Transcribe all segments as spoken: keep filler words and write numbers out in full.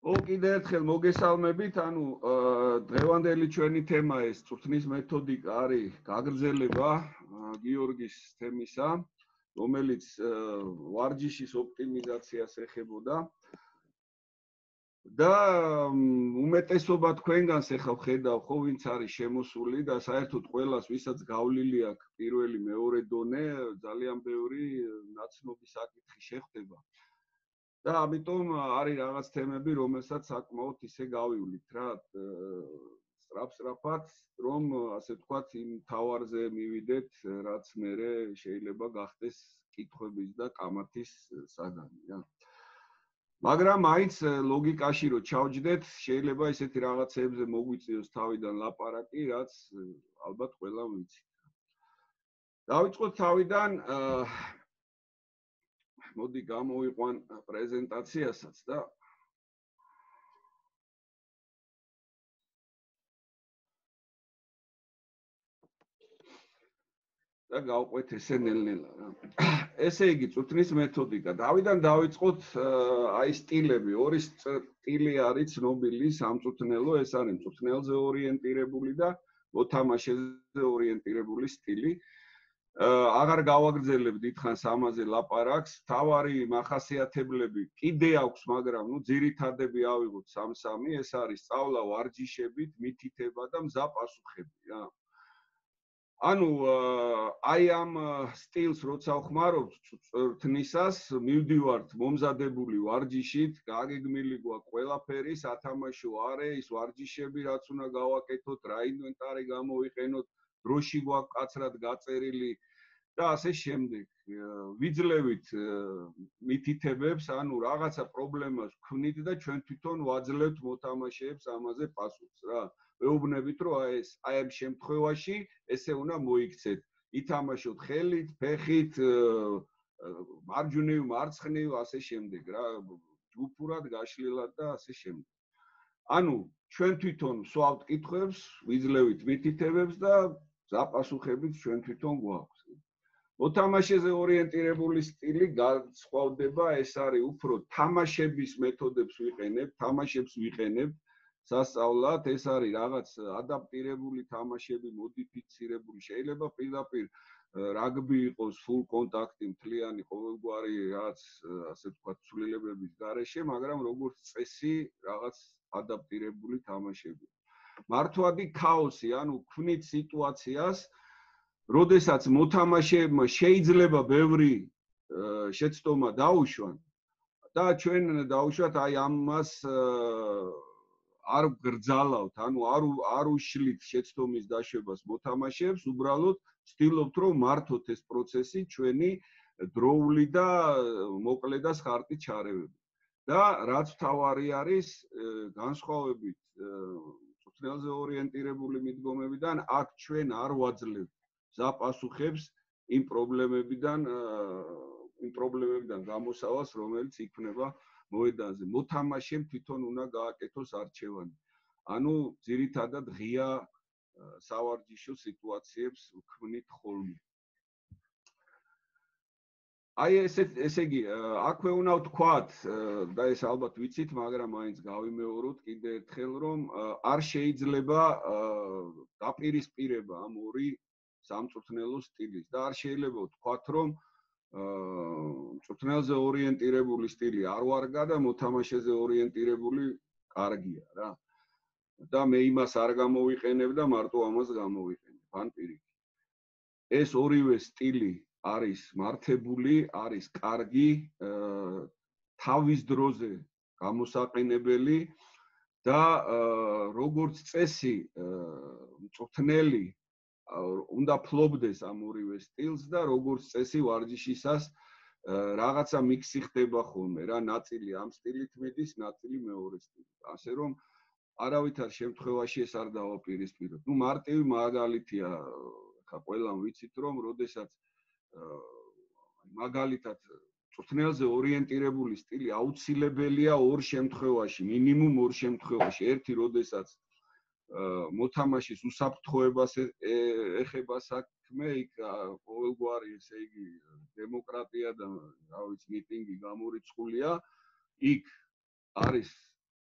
ო კიდე ერთხელ მოგესალმებით, ანუ დღევანდელი ჩვენი თემა ეს წვრთნის მეთოდიკა არის გაგრძელება გიორგის თემისა, რომელიც ვარჯიშის ოპტიმიზაციას ეხებოდა. და უმეტესობა თქვენგანს ეხლა ვხედავ, ხო, ვინც არის შემოსული და საერთოდ ყველას, ვისაც გავლილი აქვს პირველი, მეორე დონე, ძალიან ბევრი ნაცნობი საკითხი შეხვდება. და ამიტომ არის რაღაც თემები, რომელსაც საკმაოდ ისე გავივლით რა, სწრაფ-სწრაფად, რომ ასე ვთქვათ, იმ თავარზე მივიდეთ, რაც მერე შეიძლება გახდეს კითხვების და კამათის საგანი რა. მაგრამ მაინც ლოგიკაში რო ჩავჯდეთ, შეიძლება ესეთი რაღაცეებზე მოგვიწიოს თავიდან ლაპარაკი, რაც ალბათ ყველამ ვიცით. დავიწყოთ თავიდან, მოდი გამოვიყვან პრეზენტაციასაც და და გავყვეთ ესე ნელ-ნელა რა. ესე იგი, წვრთნის მეთოდიკა. დავიდან დავიწყოთ აი სტილები. ორი სტილი არის ცნობილი სამწვრთნელო, ეს არის მწვრთნელზე ორიენტირებული და მოთამაშეზე ორიენტირებული სტილი. აღარ გავაგრძელებ დიდხანს ამაზე ლაპარაკს. თავარი მახასიათებლები კიდე აქვს, მაგრამ ნუ ძირითადები ავიღოთ სამ-სამი. ეს არის სწავლა ვარჯიშებით, მითითება და მზა პასუხები რა. ანუ აი ამ სტილს როცა ვხმარობ წვრთნისას, მივდივართ მომზადებული ვარჯიშით, გაგეგმილი გვაქვს ყველაფერი, სათამაშო არეის ვარჯიშები, რაც უნდა გავაკეთოთ, რა ინვენტარი გამოვიყენოთ, დროში გვაქვს კაცრად გაწერილი და ასე შემდეგ. ვიძლევით მითითებებს, ანუ რაღაცა პრობლემას ვქმნით და ჩვენ თვითონ ვაძლევთ მოთამაშეებს ამაზე პასუხს რა. ვეუბნებით, რომ აი ეს აი ამ შემთხვევაში ესე უნდა მოიქცეთ. ითამაშოთ ხელით, ფეხით, მარჯვნივ, მარცხნივ, ასე შემდეგ რა, ჯგუფურად, გაშლილად და ასე შემდეგ. ანუ ჩვენ თვითონ ვსვავთ კითხვებს, ვიძლევით მითითებებს და ზაპასუხებით ჩვენ თვითონ გვაქვს. მოთამაშეზე ორიენტირებული სტილი განსხვავდება, ეს არის უფრო თამაშების მეთოდებს ვიყენებ, თამაშებს ვიყენებ სასწავლად, ეს არის რაღაც ადაპტირებული თამაშები, მოდიფიცირებული, შეიძლება პირდაპირ რაგბი იყოს, full კონტაქტი, მთლიანი ყოველგვარი რაც ასე ვთქვათ, ცვლილებების გარეშე, მაგრამ როგორც წესი, რაღაც ადაპტირებული თამაშები. მართვადი ქაოსი, ანუ ქმნით სიტუაციას, როდესაც მოთამაშეებმა შეიძლება ბევრი შეცდომა დაუშვან და ჩვენ დაუშვათ აი ამას არ გრძალავთ, ანუ არ არ უშლით შეცდომის დაშვებას მოთამაშეებს, უბრალოდ ვცდილობთ, რომ მართოთ ეს პროცესი ჩვენი დროული და მოკლე და სხარტი ჩარევები. და რაც თავარი არის, განსხვავებით წვრთნელზე ორიენტირებული მიდგომებიდან, აქ ჩვენ არ ვაძლევთ ზაპასუხებს იმ პრობლემებიდან, იმ პრობლემებიდან გამოსავალს, რომელიც იქნება მოედანზე. მოთამაშემ თვითონ უნდა გააკეთოს არჩევანი. ანუ ძირითადად ღია სავარჯიშო სიტუაციებს ვქმნით ხოლმე. აი ესე ესე იგი, აქვე უნდა ვთქვათ და ეს ალბათ ვიცით, მაგრამ მაინც გავიმეოროთ კიდე ერთხელ, რომ არ შეიძლება დაპირისპირება ამ ორი სამწვრთნელო სტილის და არ შეიძლება ვთქვათ, რომ მწვრთნელზე ორიენტირებული სტილი არ ვარგა და მოთამაშეზე ორიენტირებული კარგია რა. და მე იმას არ გამოვიყენებ და მარტო ამას გამოვიყენებ, ან პირიქით. ეს ორივე სტილი არის მართებული, არის კარგი, თავის დროზე გამოსაყენებელი და როგორც წესი მწვრთნელი უნდა ფლობდეს ამ ორივე სტილს და როგორც წესი ვარჯიშისას რაღაცა მიქსი ხდება ხოლმე რა, ნაწილი ამ სტილით მიდის, ნაწილი მეორე სტილით. ასე რომ არავითარ შემთხვევაში ეს არ დავაპირისპიროთ. ნუ მარტივი მაგალითია, ხა ყველამ ვიცით, რომ როდესაც მაგალითად წვრთნელზე ორიენტირებული სტილი აუცილებელია ორ შემთხვევაში, მინიმუმ ორ შემთხვევაში. ერთი, როდესაც მოთამაშის უსაფრთხოებას ეხება საქმე, იქ ყოველგვარი, ესე იგი, დემოკრატია და რა ვიცი, მიტინგი გამორიცხულია, იქ არის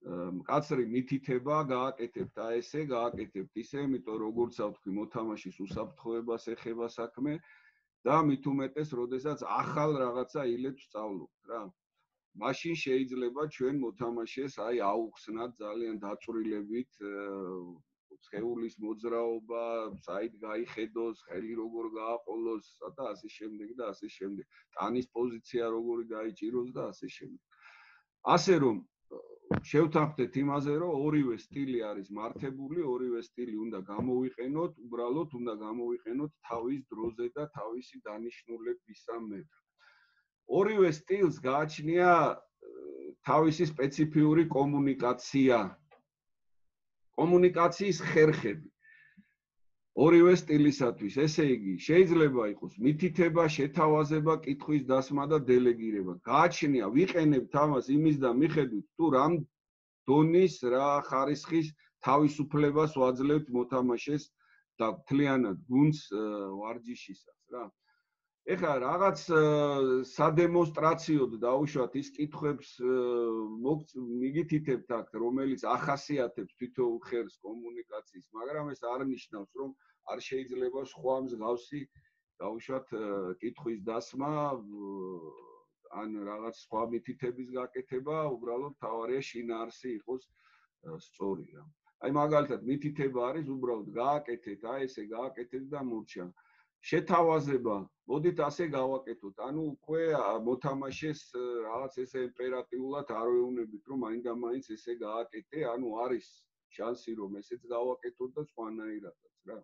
მკაცრი მითითება გააკეთებთ აი ესე გააკეთებთ ისე, იმიტომ როგორც ავთქვი მოთამაშის უსაფრთხოებას ეხება საქმე და მით უმეტეს, როდესაც ახალ რაღაცა ილებს სწავლობთ რა. მაშინ შეიძლება ჩვენ მოთამაშეს აი აუხსნათ ძალიან დაწვრილებით სხეულის მოძრაობა, საით გაიხედოს, ხელი როგორ გააყოლოს და ასე შემდეგ და ასე შემდეგ. ტანის პოზიცია როგორი გაიჭიროს და ასე შემდეგ. ასე რომ შევთანხმდეთ იმაზე, რომ ორივე სტილი არის მართებული, ორივე სტილი უნდა გამოვიყენოთ, უბრალოდ უნდა გამოვიყენოთ თავის დროზე და თავისი დანიშნულებისამებრ. ორივე სტილს გააჩნია თავისი სპეციფიური კომუნიკაცია. კომუნიკაციის ხერხები. ორივე სტილისათვის, ესე იგი, შეიძლება იყოს მითითება, შეთავაზება, კითხვის დასმა და დელეგირება. გააჩნია, ვიყენებთ ამას იმის და მიხედვით, თუ რამ დონის რა ხარისხის თავისუფლებას ვაძლევთ მოთამაშეს და მთლიანად გუნდს ვარჯიშისას რა. ეხლა რაღაც სადემონსტრაციოდ დაუშვათ ის კითხვებს მიგითითებთ აქ, რომელიც ახასიათებს თითოეულ ხერხს კომუნიკაციის, მაგრამ ეს არ ნიშნავს, რომ არ შეიძლება სხვა მსგავსი დაუშვათ კითხვის დასმა ან რაღაც სხვა მითითების გაკეთება, უბრალოდ თავარია შინაარსი იყოს სწორი რა. აი მაგალითად მითითება არის უბრალოდ გააკეთეთ, აი ესე გააკეთეთ და მორჩა. შეთავაზება, მოდით ასე გავაკეთოთ. ანუ უკვე მოთამაშეს რაღაც ესე იმპერატიულად არ ვეუბნებით, რომ მაინდა-მაინც ესე გააკეთე, ანუ არის შანსი, რომ ესეც გავაკეთოთ და სხვანაირადაც რა.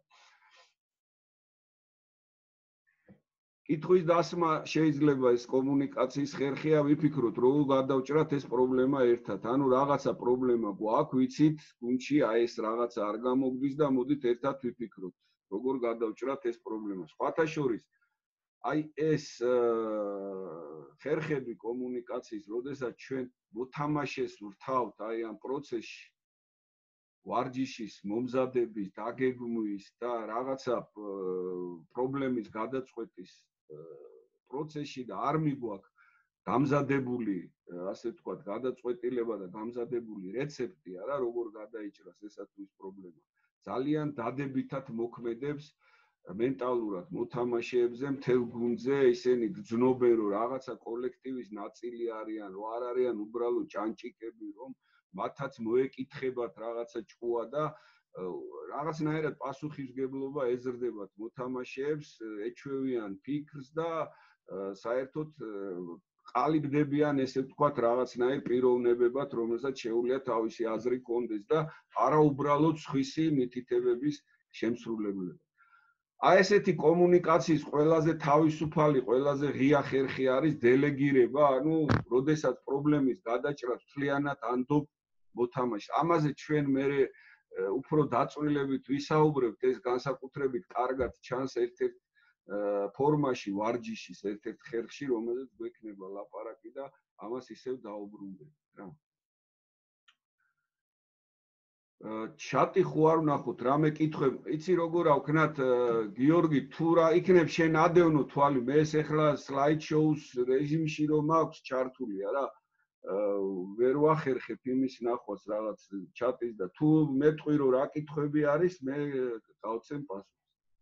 კითხვის დასმა შეიძლება ეს კომუნიკაციის ხერხია, ვიფიქროთ, რომ გადავჭრათ ეს პრობლემა ერთად. ანუ რაღაცა პრობლემა გვაქვს, ვიცით, გუნდში აი ეს რაღაცა არ გამოგდის და მოდით ერთად ვიფიქროთ. როგორ გადავჭრათ ეს პრობლემა. სხვათა შორის აი ეს ხერხები კომუნიკაციის, როდესაც ჩვენ მოთამაშეს ვრთავთ აი ამ პროცესში ვარჯიშის მომზადების, დაგეგმვის და რაღაცა პრობლემის გადაწყვეტის პროცესში და არ მიგვაქვს გამზადებული, ასე ვთქვათ, გადაწყვეტილება და გამზადებული რეცეპტი არა, როგორ გადაიჭრას ესა თუ ის პრობლემა. ძალიან დადებითად მოქმედებს მენტალურად მოთამაშეებზე, მთელ გუნდზე, ისინი გრძნობენ, რომ რაღაცა კოლექტივის ნაწილი არიან, რომ არ არიან უბრალოდ ჭანჭიკები, რომ მათაც მოეკითხებათ რაღაცა ჭკუა და რაღაცნაირად პასუხისმგებლობა ეზრდებათ მოთამაშეებს, ეჩვევიან ფიქრს და საერთოდ ყალიბდებიან, ესე ვთქვათ, რაღაცნაირ პიროვნებებად, რომელსაც შეუძლია თავისი აზრი კონდეს და არა უბრალოდ სხვისი მითითებების შემსრულებლება. აი ესეთი კომუნიკაციის ყველაზე თავისუფალი, ყველაზე ღია ხერხი არის დელეგირება, ანუ როდესაც პრობლემის გადაჭრას მთლიანად ანდობ მოთამაშს. ამაზე ჩვენ მერე უფრო დაწვრილებით ვისაუბრებთ, ეს განსაკუთრებით კარგად ჩანს ერთ-ერთ ფორმაში ვარჯიშის, ერთ-ერთ ხერხში, რომელზეც გვექნება ლაპარაკი და ამას ისევ დაუბრუნდებით რა. ჩატი ხო არ ვნახოთ, რამე კითხვები, იცი როგორ ავქნათ გიორგი, თუ რა იქნებ შენ ადევნო თვალი, მე ეს ახლა სლაიდ შოუს რეჟიმში რომ აქვს ჩართული არა, ვერ ვახერხებ იმის ნახვას რაღაც ჩატის და თუ მეტყვი რომ რა კითხვები არის, მე გავცემ პასუხს.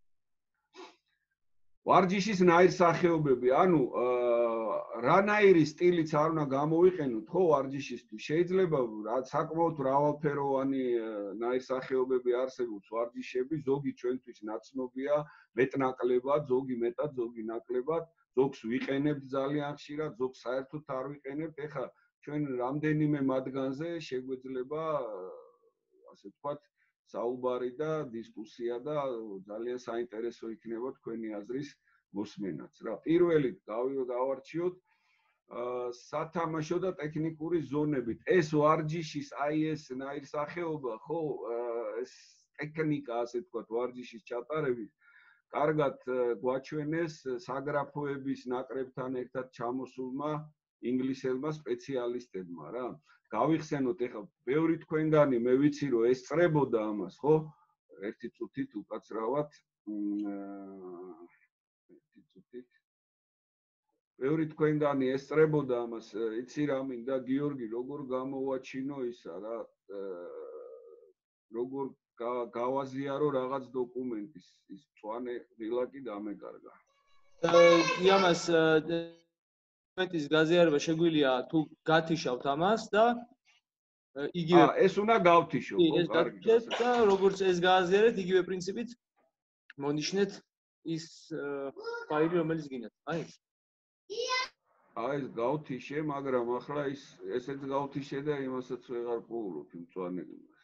ვარჯიშის ნაირსახეობები, ანუ რანაირი სტილიც არ უნდა გამოვიყენოთ, ხო, ვარჯიშისთვის. შეიძლება საკმაოდ მრავალფეროვანი ნაირსახეობები არსებობს ვარჯიშები, ზოგი ჩვენთვის ნაცნობია, მეტნაკლებად, ზოგი მეტად, ზოგი ნაკლებად, ზოგს ვიყენებთ ძალიან ხშირად, ზოგს საერთოდ არ ვიყენებთ. ეხლა ჩვენ რამდენიმე მათგანზე შეგვეძლება, ასე ვთქვათ, საუბარი და დისკუსია და ძალიან საინტერესო იქნება თქვენი აზრის მოსმენაც რა. პირველი გავარჩიოთ სათამაშო და ტექნიკური ზონებით. ეს ვარჯიშის აი ეს ნაირსახეობა, ხო, ეს ტექნიკა, ასე ვთქვათ, ვარჯიშის ჩატარების კარგად გვაჩვენეს საგრაფოების ნაკრებთან ერთად ჩამოსულმა ინგლისელმა სპეციალისტებმა რა. გავიხსენოთ ეხლა ბევრი თქვენგანი მე ვიცი რომ ესწრებოდა ამას, ხო? ერთი წუთით უკაცრავად ერთი წუთით ბევრი თქვენგანი ესწრებოდა ამას, იცი რა მინდა გიორგი, როგორ გამოვაჩინო ისა რა, როგორ გავაზიარო რაღაც დოკუმენტის, ის მწვანე ღილაკი დამეკარგა. იმას დოკუმენტის გაზიარება შეგვიძლია თუ გათიშავთ ამას და იგივე აა ეს უნდა გავთიშო, ხო, კარგი. და როგორც ეს გააზიარეთ, იგივე პრინციპით მონიშნეთ ის ფაილი, რომელიც გინდათ. აი ეს. აი ეს გავთიშე, მაგრამ ახლა ის ესეც გავთიშე და იმასაც ვეღარ პოულობ იმ მწვანე ღილაკს.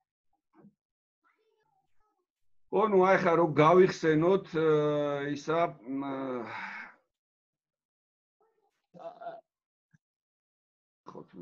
ხო, ნუ აი ხა რომ გავიხსენოთ ისა ხო თუ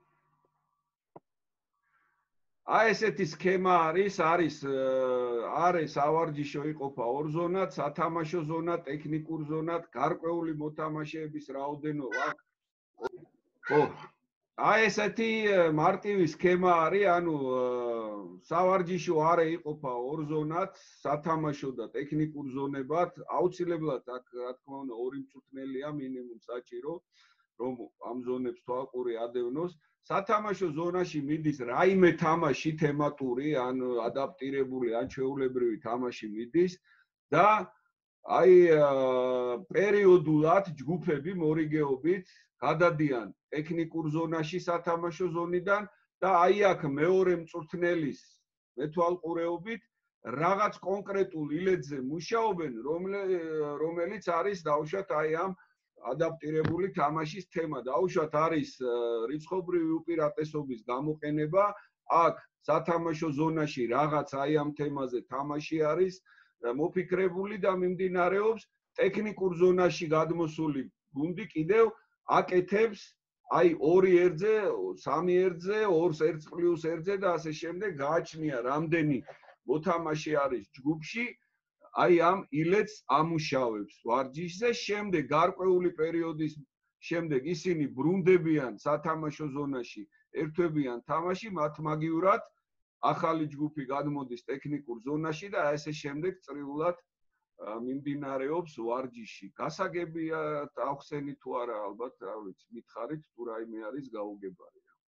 აი ესეთი სქემა არის, არის არის ავარჯიშო იყოფა ორ ზონად, სათამაშო ზონა, ტექნიკურ ზონად, გარკვეული მოთამაშეების რაოდენობა აქვს. ხო. აი ესეთი მარტივი სქემა არის, ანუ სავარჯიშო არე იყოფა ორ ზონად, სათამაშო და ტექნიკურ ზონებად, აუცილებლად აქ რა თქმა უნდა ორი მწვრთნელია მინიმუმ საჭირო, რომ ამ ზონებს თვალყური ადევნოს. სათამაშო ზონაში მიდის რაიმე თამაში თემატური, ან ადაპტირებული, ან ჩვეულებრივი თამაში მიდის და აი პერიოდულად ჯგუფები მორიგეობით გადადიან ტექნიკურ ზონაში სათამაშო ზონიდან და აი აქ მეორე მწვრთნელის მეთვალყურეობით რაღაც კონკრეტულ ილეთზე მუშაობენ, რომელიც არის დაუშვათ აი ამ ადაპტირებული თამაშის თემა. დაუშვათ არის რიცხობრივი უპირატესობის გამოყენება, აქ სათამაშო ზონაში რაღაც აი ამ თემაზე თამაში არის მოფიქრებული და მიმდინარეობს, ტექნიკურ ზონაში გადმოსული გუნდი კიდევ აკეთებს აი ორი ერთზე, სამი ერთზე, ორს ერთს პლუს ერთზე და ასე შემდეგ გააჩნია რამდენი მოთამაშე არის ჯგუფში. აი ამ ილეთს ამუშავებს ვარჯიშზე, შემდეგ გარკვეული პერიოდის შემდეგ ისინი ბრუნდებიან სათამაშო ზონაში, ერთვებიან თამაში, მათ მაგივრად ახალი ჯგუფი გადმოდის ტექნიკურ ზონაში და ასე შემდეგ წრიულად მიმდინარეობს ვარჯიში. გასაგებია ახსენი თუ არა, ალბათ რა ვიცი, მითხარით თუ რაიმე არის გაუგებარი.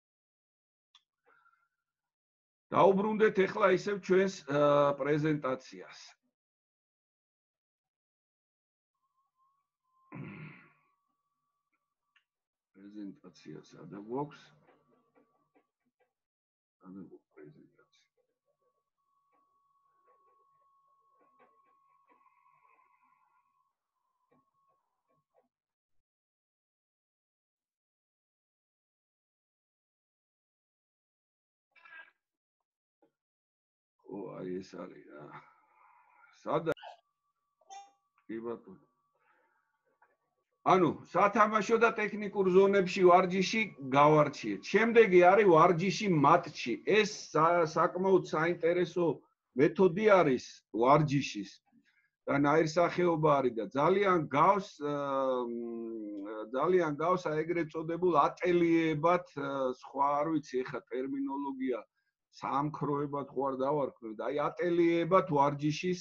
დაუბრუნდეთ ახლა ისევ ჩვენს პრეზენტაციას. პრეზენტაცია სადა გვაქვს? სადა გვაქვს პრეზენტაცია? ო, აი ეს არის რა. სადა? კი ბატონო. ანუ სათამაშო და ტექნიკურ ზონებში ვარჯიში გავარჩიეთ. შემდეგი არის ვარჯიში მატჩი. ეს საკმაოდ საინტერესო მეთოდი არის ვარჯიშის და ნაირსახეობა არის და ძალიან გავს ძალიან გავს აი ეგრეთ წოდებულ ატელიეებად, სხვა არ ვიცი ეხა ტერმინოლოგია საამქროებად ხო არ დავარქმევ და აი ატელიეებად ვარჯიშის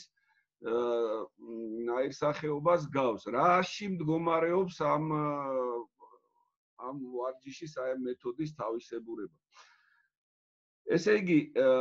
ნაირსახეობას გავს. რაში მდგომარეობს ამ ამ ვარჯიშის აი მეთოდის თავისებურება. ესე იგი,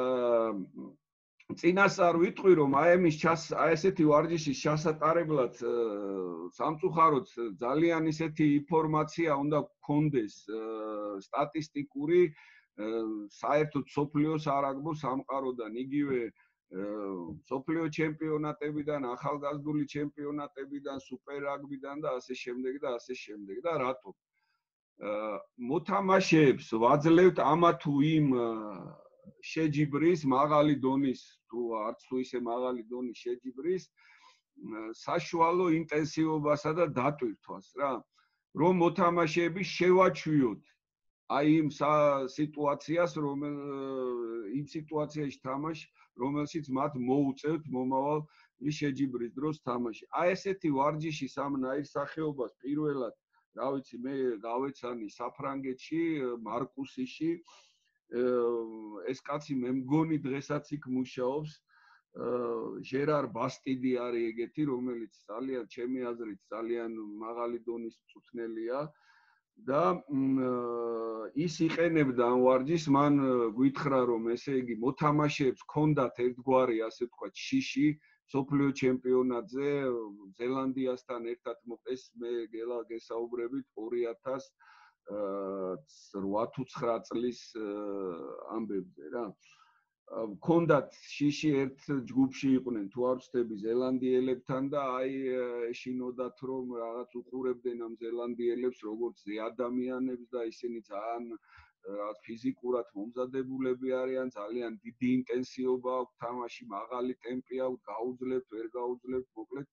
წინასწარ ვიტყვი, რომ აი ამის აი ესეთი ვარჯიშის ჩასატარებლად სამწუხაროდ ძალიან ისეთი ინფორმაცია უნდა გქონდეს სტატისტიკური, საერთოდ სოფლიოს არაგბო სამყაროდან, იგივე სოფლიო ჩემპიონატებიდან, ახალგაზრდული ჩემპიონატებიდან, სუპერ რაგბიდან და ასე შემდეგ და ასე შემდეგ და რატო? მოთამაშეებს ვაძლევთ ამა თუ იმ შეჯიბრის, მაღალი დონის თუ არც თუ ისე მაღალი დონის შეჯიბრის საშუალო ინტენსივობასა და დატვირთვას რა, რომ მოთამაშეები შევაჩვიოთ აი იმ სიტუაციას, რომელ იმ სიტუაციაში თამაში, რომელშიც მათ მოუწევთ მომავალ შეჯიბრის დროს თამაში. აი ესეთი ვარჯიშის ამ ნაირსახეობას პირველად, რა ვიცი, მე გავეცანი საფრანგეთში, მარკუსიში. ეს კაცი მე მგონი დღესაც იქ მუშაობს. ჟერარ ბასტიდი არის ეგეთი, რომელიც ძალიან ჩემი აზრით ძალიან მაღალი დონის მწვრთნელია და ის იყენებდა ამ ვარჯიშს, მან გითხრა რომ ესე იგი მოთამაშეებს ჰქონდათ ერთგვარი ასე ვთქვათ შიში სოფლიო ჩემპიონატზე ზელანდიასთან ერთად მოყეს მე გელა გესაუბრებით ორი ათას ოთხ თუ ცხრა წლის ამბებზე რა ჰქონდათ შიში ერთ ჯგუფში იყვნენ თუ არ ვცდები ზელანდიელებთან და აი ეშინოდათ რომ რაღაც უყურებდნენ ამ ზელანდიელებს როგორც ადამიანებს და ისინი ძალიან რაღაც ფიზიკურად მომზადებულები არიან ძალიან დიდი ინტენსივობა აქვს თამაში მაღალი ტემპი აქვს გაუძლებთ ვერ გაუძლებთ მოკლედ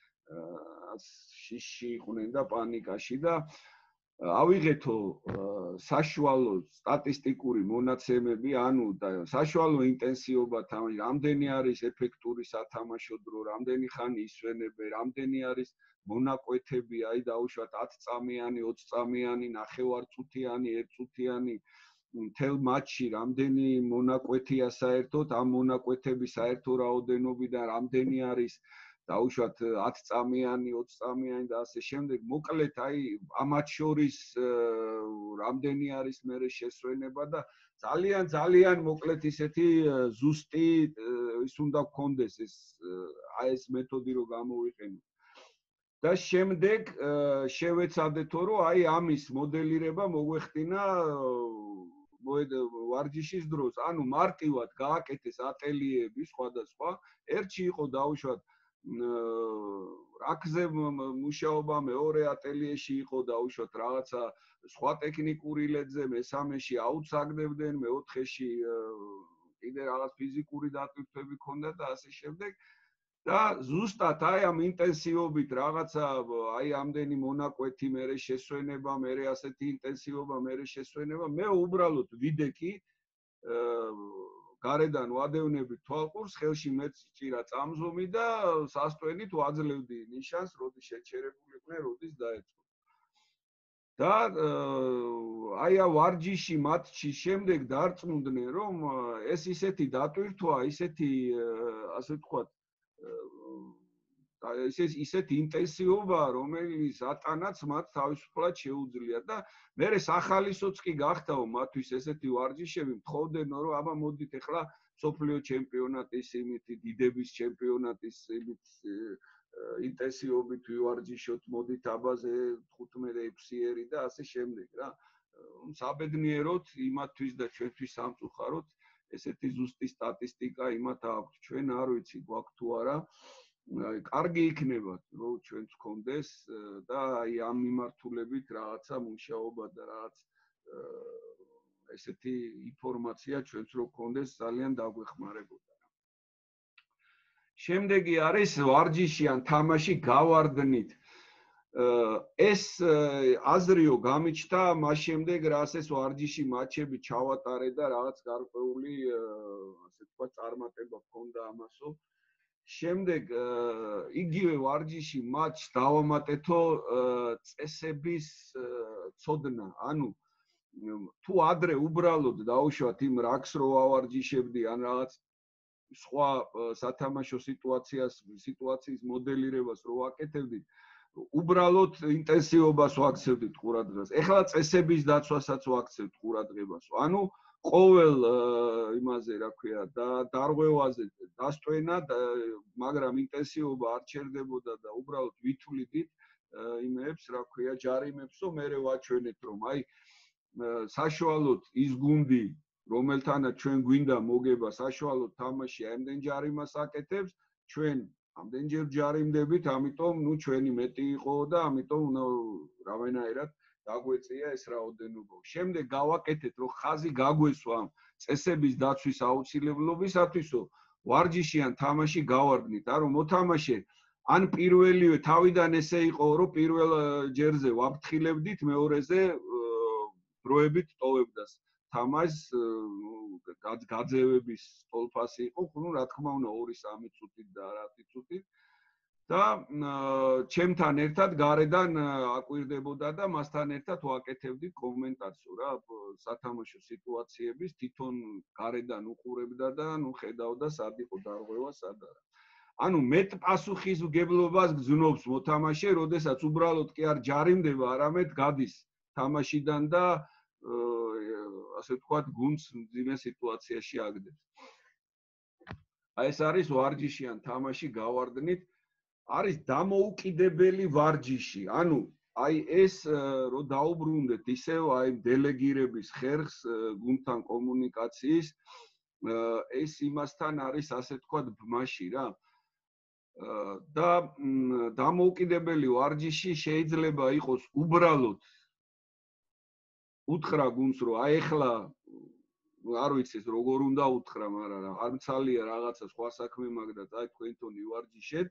შიში იყვნენ და პანიკაში და ავიღეთო საშუალო სტატისტიკური მონაცემები, ანუ საშუალო ინტენსივობა თამაში, რამდენი არის ეფექტური სათამაშო დრო, რამდენი ხანი ისვენებენ, რამდენი არის მონაკვეთები, აი დაუშვათ ათი წამიანი, ოცი წამიანი, ნახევარწუთიანი, ერთწუთიანი მთელ მატჩში რამდენი მონაკვეთია საერთოდ, ამ მონაკვეთების საერთო რაოდენობიდან რამდენი არის დაუშვათ ათი წამიანი, ოცი წამიანი და ასე შემდეგ. მოკლედ აი ამათ შორის რამდენი არის მერე შესვენება და ძალიან ძალიან მოკლედ ისეთი ზუსტი ის უნდა გქონდეს ეს აი ეს მეთოდი რო გამოვიყენო. და შემდეგ შევეცადეთო რომ აი ამის მოდელირება მოგვეხდინა ვარჯიშის დროს. ანუ მარტივად გააკეთეს ატელიეები სხვადასხვა. ერთში იყო დაუშვათ რაკზე მუშაობა, მეორე ატელიეში იყო დაუშვათ რაღაცა სხვა ტექნიკური ლედზე, მესამეში აუცაგდებდნენ, მეოთხეში კიდე რაღაც ფიზიკური დატვირთვები ქონდა და ასე შემდეგ. და ზუსტად აი ამ ინტენსივობით რაღაცა აი ამდენი მონაკვეთი მერე შესვენება, მერე ასეთი ინტენსივობა, მერე შესვენება, მე უბრალოდ ვიდექი გარედან ვადევნები თვალყურს, ხელში მეც ჭირა წამზომი და სასტვენით ვაძლევდი ნიშანს, როდის შეჩერებულიყვნენ, როდის დაეწყო. და აი ამ ვარჯიში მატჩის შემდეგ დარწმუნდნენ, რომ ეს ისეთი დატვირთვა, ისეთი ასე ვთქვათ, ეს ისეთი ინტენსივობაა, რომელიც ატანაც მათ თავისუფლად შეუძლიათ და მერე სახალისოც კი გახდაო მათთვის ესეთი ვარჯიშები, მთხოვდნენ რომ აბა მოდით ახლა სოფლიო ჩემპიონატის იმით დიდების ჩემპიონატის იმით ინტენსივობით ვივარჯიშოთ, მოდით აბაზე თხუთმეტ ექვსიერი და ასე შემდეგ რა. საბედნიეროდ იმათთვის და ჩვენთვის სამწუხაროდ ესეთი ზუსტი სტატისტიკა იმათ აქვს, ჩვენ არ ვიცი გვაქვს თუ არა. კარგი იქნება რომ ჩვენც გქონდეს და აი ამ მიმართულებით რაღაცა მუშაობა და რაღაც ესეთი ინფორმაცია ჩვენც რო გქონდეს ძალიან დაგვეხმარებოდა. შემდეგი არის ვარჯიში ან თამაში გავარდნით. ეს აზრიო გამიჩნდა მას შემდეგ რაც ეს ვარჯიში მატჩები ჩავატარე და რაღაც გარკვეული ასე თქვა წარმატება ჰქონდა ამასო. შემდეგ იგივე ვარჯიში მატჩს დავამატეთო წესების ცოდნა, ანუ თუ ადრე უბრალოდ დაუშვათ იმ რაგს რო ავარჯიშებდი ან რაღაც სხვა სათამაშო სიტუაციას სიტუაციის მოდელირებას რო ვაკეთებდით, უბრალოდ ინტენსივობას ვაქცევდით ყურადღებას. ეხლა წესების დაცვასაც ვაქცევთ ყურადღებას. ანუ ყოველ იმაზე რა ქვია და დარღვევაზე დასტვენა, მაგრამ ინტენსივობა არ ჩერდებოდა და უბრალოდ ვითვლიდით იმებს, რა ქვია, ჯარიმებსო, მერე ვაჩვენეთ, რომ აი საშუალოდ ის გუნდი, რომელთანაც ჩვენ გვინდა მოგება საშუალოდ თამაში ამდენ ჯარიმას აკეთებს, ჩვენ ამდენჯერ ჯარიმდებით, ამიტომ ნუ ჩვენი მეტი იყო და ამიტომ უნდა რავენაერად გაგვეწია ეს რაოდენობა. შემდეგ გავაკეთეთ, რომ ხაზი გაგვესვა წესების დაცვის აუცილებლობისათვისო, ვარჯიში ან თამაში გავარდნით, ანუ მოთამაშე ან პირველივე თავიდან ესე იყო, რომ პირველ ჯერზე ვაფრთხილებდით, მეორეზე დროებით ტოვებდა თამაშს, გაძევების ტოლფასი იყო, ну, რა თქმა უნდა, ორი სამი წუთით და ათი წუთით. და ჩემთან ერთად გარედან აკვირდებოდა და მასთან ერთად ვაკეთებდით კომენტარს რა სათამაშო სიტუაციების თვითონ გარედან უყურებდა და ნუ ხედავდა სად იყო დარღვევა სად არა. ანუ მეტ პასუხისმგებლობას გზნობს მოთამაშე, როდესაც უბრალოდ კი არ ჯარიმდება, არამედ გადის თამაშიდან და ასე ვთქვათ, გუნდს მძიმე სიტუაციაში აგდებს. აი ეს არის ვარჯიშიან თამაში გავარდნით. არის დამოუკიდებელი ვარჯიში. ანუ აი ეს რო დაუბრუნდეთ ისევ აი დელეგირების ხერხს გუნდთან კომუნიკაციის ეს იმასთან არის ასე ვთქვათ ბმაში რა. და დამოუკიდებელი ვარჯიში შეიძლება იყოს უბრალოდ უთხრა გუნდს რომ აი ეხლა არ ვიცი როგორ უნდა უთხრა, მაგრამ არ მცალია რაღაცა სხვა საქმე მაგ და აი თქვენ თონი ვარჯიშეთ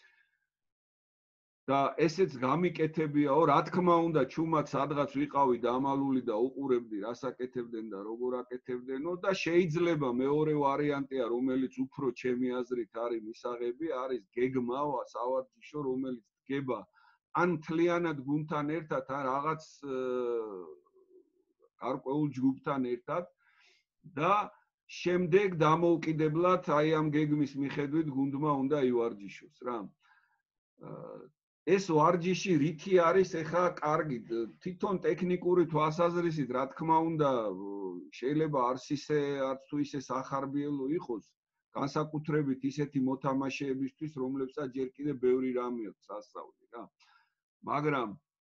და ესეც გამიკეთებიაო, რა თქმა უნდა, ჩუმად სადღაც ვიყავი დამალული და უყურებდი რას აკეთებდნენ და როგორ აკეთებდნო და შეიძლება მეორე ვარიანტია, რომელიც უფრო ჩემი აზრით არის მისაღები, არის გეგმა სავარჯიშო, რომელიც დგება ან მთლიანად გუნდთან ერთად, ან რაღაც გარკვეულ ჯგუფთან ერთად და შემდეგ დამოუკიდებლად აი ამ გეგმის მიხედვით გუნდმა უნდა ივარჯიშოს რა. ეს ვარჯიში რითი არის ეხა კარგი თვითონ ტექნიკური თვალსაზრისით რა თქმა უნდა შეიძლება არც ისე არც თუ ისე სახარბიელო იყოს განსაკუთრებით ისეთი მოთამაშეებისთვის რომლებსაც ჯერ კიდე ბევრი რამე აქვს ასწავლი რა მაგრამ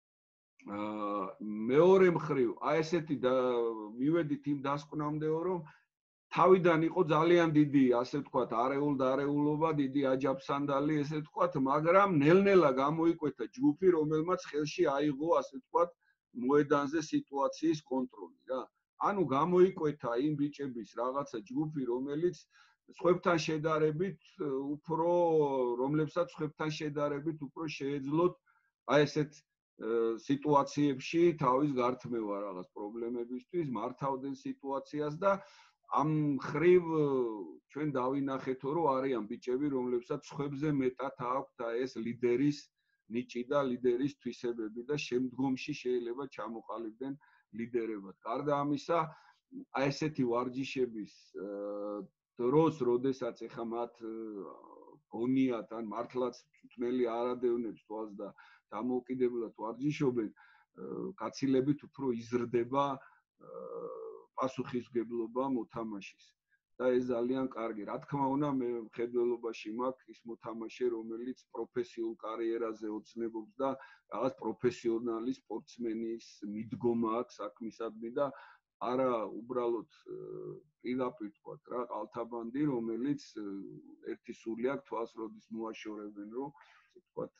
მეორე მხრივ აი ესეთი მივედით იმ დასკვნამდეო რომ თავიდან იყო ძალიან დიდი, ასე ვთქვათ, არეულ დარეულობა, დიდი აჯაფსანდალი, ესე ვთქვათ, მაგრამ ნელ-ნელა გამოიკვეთა ჯგუფი, რომელმაც ხელში აიღო, ასე ვთქვათ, მოედანზე სიტუაციის კონტროლი, რა. ანუ გამოიკვეთა იმ ბიჭების რაღაცა ჯგუფი, რომელიც სხვებთან შედარებით უფრო, რომლებსაც სხვებთან შედარებით უფრო შეეძლოთ აი ესეთ სიტუაციებში თავის გართმევა რაღაც პრობლემებისთვის, მართავდნენ სიტუაციას და ამ ხრივ ჩვენ დავინახეთო რომ არიან ბიჭები რომლებსაც სხვებზე მეტად აქვთ ეს ლიდერის ნიჭი და ლიდერის თვისებები და შემდგომში შეიძლება ჩამოყალიბდნენ ლიდერებად. გარდა ამისა, აი ესეთი ვარჯიშების დროს, როდესაც ეხა მათ გონიათ ან მართლაც თვნელი არადევნებს თვალს და დამოუკიდებლად ვარჯიშობენ, გაცილებით უფრო იზრდება პასუხისმგებლობა მოთამაშის და ეს ძალიან კარგი. რა თქმა უნდა, მე მხედველობაში მაქვს ის მოთამაშე, რომელიც პროფესიულ კარიერაზე ოცნებობს და რაღაც პროფესიონალი სპორტსმენის მიდგომა აქვს საქმისადმი და არა უბრალოდ პირდაპირ თქვათ რა, ყალთაბანდი, რომელიც ერთი სული აქვს თვალს როდის მოაშორებენ, რომ თქვათ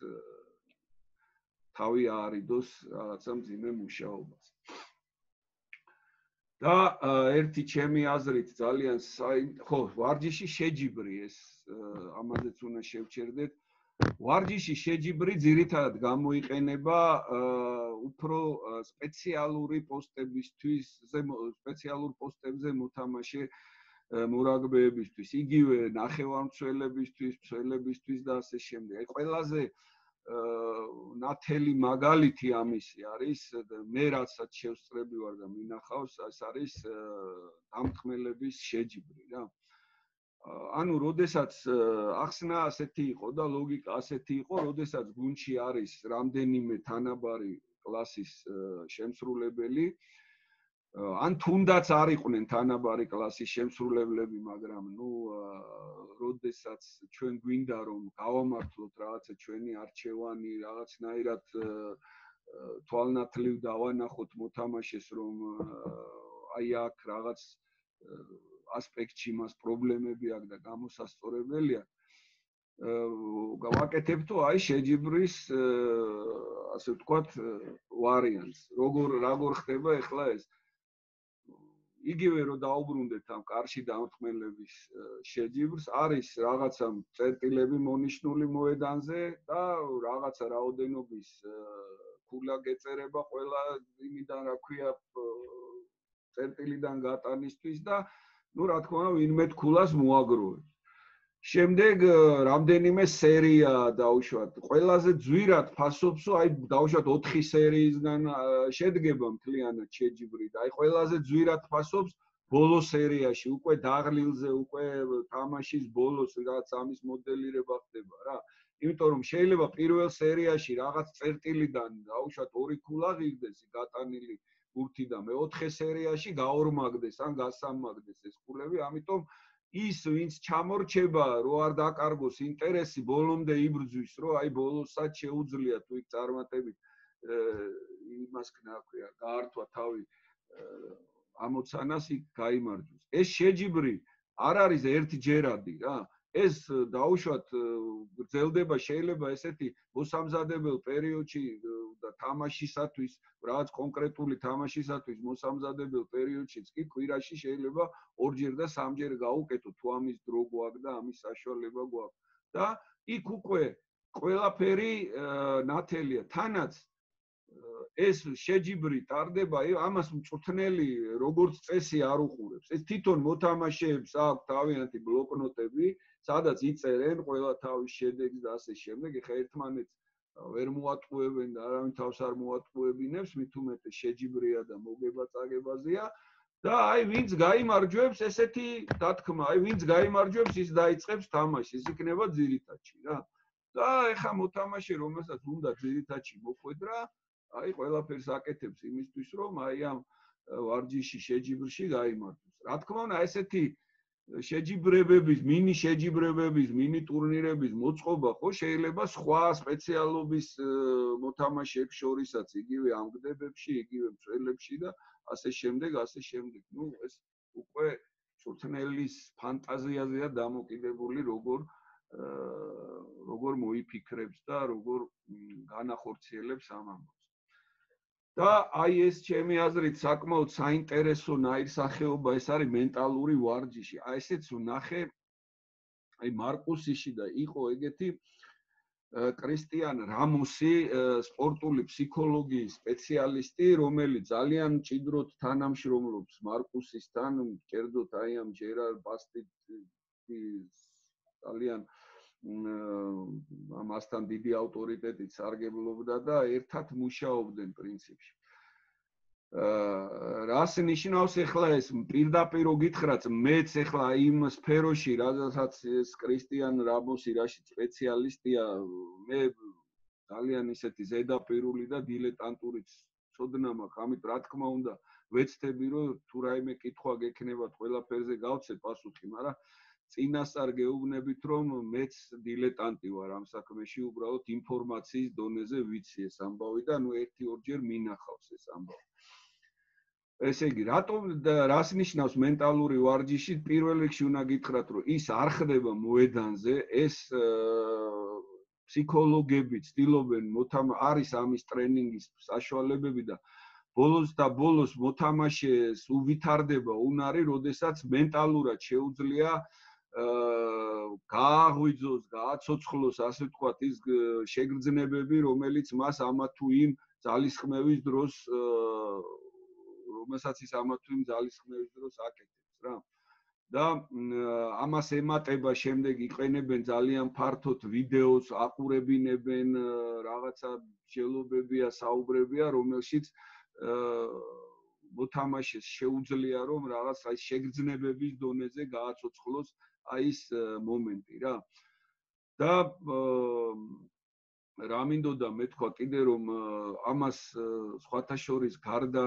თავი აარიდოს რაღაცა მძიმე მუშაობას. და ერთი ჩემი აზრით ძალიან ხო ვარჯიში შეჯიბრი ეს ამაზეც უნდა შევჩერდეთ ვარჯიში შეჯიბრი ძირითადად გამოიყენება უფრო სპეციალური პოსტებისთვის სპეციალურ პოსტებზე მოთამაშე მორაგბეებისთვის იგივე ნახევარმცველებისთვის მცველებისთვის და ასე შემდეგ აი ყველაზე ნათელი მაგალითი ამისი არის მე რასაც შევსწრები ვარ და მინახავს ეს არის დამთხმელების შეჯიბრი რა ანუ როდესაც ახსნა ასეთი იყო და ლოგიკა ასეთი იყო როდესაც გუნდში არის რამდენიმე თანაბარი კლასის შემსრულებელი ან თუნდაც არ იყვნენ თანაბარი კლასის შემსრულებლები მაგრამ ნუ როდესაც ჩვენ გვინდა რომ გავამართლოთ რაღაცა ჩვენი არჩევანი რაღაცნაირად თვალნათლივ დავანახოთ მოთამაშეს რომ აი აქ რაღაც ასპექტში მას პრობლემები აქვს და გამოსასწორებელია გავაკეთებთო აი შეჯიბრის ასე ვთქვათ ვარიანტს როგორ როგორ ხდება ახლა ეს იგივე რომ დაუბრუნდეთ ამ კარში დამთხმელების შეჯიბრს არის რაღაცა წერტილები მონიშნული მოედანზე და რაღაცა რაოდენობის ქულა გეწერება ყველა იმიდან რა ქვია წერტილიდან გატანისთვის და ну რა თქმა უნდა ვინმე ქულას მოაგროვებს შემდეგ რამდენიმე სერია დავუშვათ. ყველაზე ძვირად ფასობსო, აი დავუშვათ ოთხი სერიისგან შედგება მთლიანად შეჯიბრი და აი ყველაზე ძვირად ფასობს ბოლო სერიაში, უკვე დაღლილზე, უკვე თამაშის ბოლოს რაღაც ამის მოდელირება ხდება რა. იმიტომ რომ შეიძლება პირველ სერიაში რაღაც წერტილიდან დავუშვათ ორი ქულა ღირდეს გატანილი ბურთი და მეოთხე სერიაში გაორმაგდეს ან გასამაგდეს ეს ქულები, ამიტომ ის ვინც ჩამორჩება, რო არ დაკარგოს ინტერესი, ბოლომდე იბრძვის, რო აი ბოლოსაც შეუძლია თუ იქ წარმატებით იმას ქნაქვია, გაართვა თავი ამოცანას იქ გაიმარჯვოს. ეს შეჯიბრი არ არის ერთჯერადი რა. ეს დაუშვათ გრძელდება შეიძლება ესეთი მოსამზადებელ პერიოდში და თამაშისათვის, რაღაც კონკრეტული თამაშისათვის მოსამზადებელ პერიოდშიც კი კვირაში შეიძლება ორჯერ და სამჯერ გაუკეთო თუ ამის დრო გვაქვს და ამის საშუალება გვაქვს. და იქ უკვე ყველაფერი ნათელია. თანაც ეს შეჯიბრი ტარდება, ამას მწვრთნელი როგორც წესი არ უყურებს. ეს თვითონ მოთამაშეებს აქვს თავიანთი ბლოკნოტები, სადაც იწერენ ყველა თავის შედეგს და ასე შემდეგ. ეხა ერთმანეთს ვერ მოატყუებენ და არავინ თავს არ მოატყუებინებს, მით უმეტეს შეჯიბრია და მოგება წაგებაზეა. და აი ვინც გაიმარჯვებს, ესეთი დათქმა, აი ვინც გაიმარჯვებს, ის დაიწყებს თამაშს, ის იქნება ძირითადში რა. და ეხა მოთამაშე, რომელსაც უნდა ძირითადში მოხვედრა, აი ყველაფერს აკეთებს იმისთვის, რომ აი ამ ვარჯიში შეჯიბრში გაიმარჯვოს. რა თქმა უნდა, ესეთი შეჯიბრებების, მინი შეჯიბრებების, მინი ტურნირების მოწყობა ხო შეიძლება სხვა სპეციალობის მოთამაშეებს შორისაც, იგივე ამგდებებში, იგივე მწველებში და ასე შემდეგ, ასე შემდეგ. ნუ ეს უკვე მწვრთნელის ფანტაზიაზეა დამოკიდებული, როგორ როგორ მოიფიქრებს და როგორ განახორციელებს ამ ამბავს. და აი ეს ჩემი აზრით საკმაოდ საინტერესო ნაირსახეობა ეს არის მენტალური ვარჯიში. აი ესეც ვნახე აი მარკუსიში და იყო ეგეთი კრისტიან რამოსი, სპორტული ფსიქოლოგიის სპეციალისტი, რომელიც ძალიან მჭიდროდ თანამშრომლობს მარკუსისთან, კერძოდ აი ამ ჯერარ ბასტის ძალიან ამასთან დიდი ავტორიტეტით სარგებლობდა და ერთად მუშაობდნენ პრინციპში. რას ნიშნავს ახლა ეს პირდაპირ გითხრათ, მეც ახლა იმ სფეროში, რადგანაც ეს კრისტიან რამოსი რაში სპეციალისტია, მე ძალიან ისეთი ზედაპირული და დილეტანტური ცოდნა მაქვს, ამით რა თქმა უნდა ვეცდები, რომ თუ რაიმე კითხვა გექნებათ, ყველაფერზე გავცე პასუხი, მაგრამ წინასწარ გეუბნებით, რომ მეც დილეტანტი ვარ ამ საქმეში, უბრალოდ ინფორმაციის დონეზე ვიცი ეს ამბავი და ნუ ერთი ორჯერ მინახავს ეს ამბავი. ესე იგი, რატომ რას ნიშნავს მენტალური ვარჯიში? პირველ რიგში უნდა გითხრათ, რომ ის არ ხდება მოედანზე, ეს ფსიქოლოგები ცდილობენ მოთამა არის ამის ტრენინგის საშუალებები და ბოლოს და ბოლოს მოთამაშეს უვითარდება უნარი, როდესაც მენტალურად შეუძლია გააღვიძოს, გააცოცხლოს, ასე ვთქვათ, ის შეგრძნებები, რომელიც მას ამა თუ იმ ძალისხმევის დროს, რომელსაც ის ამა თუ იმ ძალისხმევის დროს აკეთებს რა. და ამას ემატება შემდეგ იყენებენ ძალიან ფართოდ ვიდეოს, აყურებინებენ, რაღაცა მსჯელობებია, საუბრებია, რომელშიც მოთამაშეს შეუძლია რომ რაღაც აი შეგრძნებების დონეზე გააცოცხლოს აი ეს მომენტი რა. და რა მინდოდა მე თქვა კიდე რომ ამას სხვათა შორის გარდა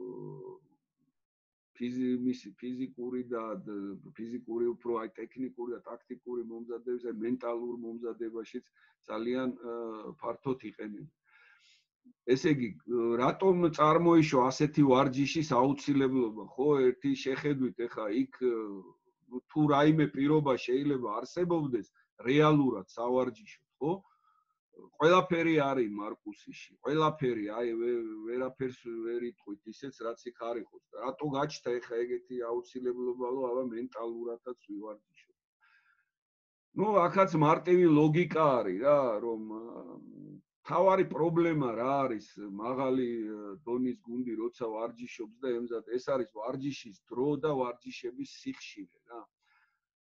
ფიზიკური და ფიზიკური უფრო აი ტექნიკური და ტაქტიკური მომზადების, აი მენტალურ მომზადებაშიც ძალიან ფართოდ იყენებენ. ესე იგი, რატომ წარმოიშვა ასეთი ვარჯიშის აუცილებლობა, ხო, ერთი შეხედვით ეხა იქ თუ რაიმე პირობა შეიძლება არსებობდეს რეალურად სავარჯიშოდ, ხო? ყველაფერი არის მარკუსიში, ყველაფერი, აი ვერაფერს ვერ იტყვით ისეც რაც იქ არ იყოს. რატო გაჩნდა ეხა ეგეთი აუცილებლობა, რომ აბა მენტალურადაც ვივარჯიშოთ. ნუ აქაც მარტივი ლოგიკა არის რა, რომ თავარი პრობლემა რა არის მაღალი დონის გუნდი როცა ვარჯიშობს და ემზადება, ეს არის ვარჯიშის დრო და ვარჯიშების სიხშირე რა.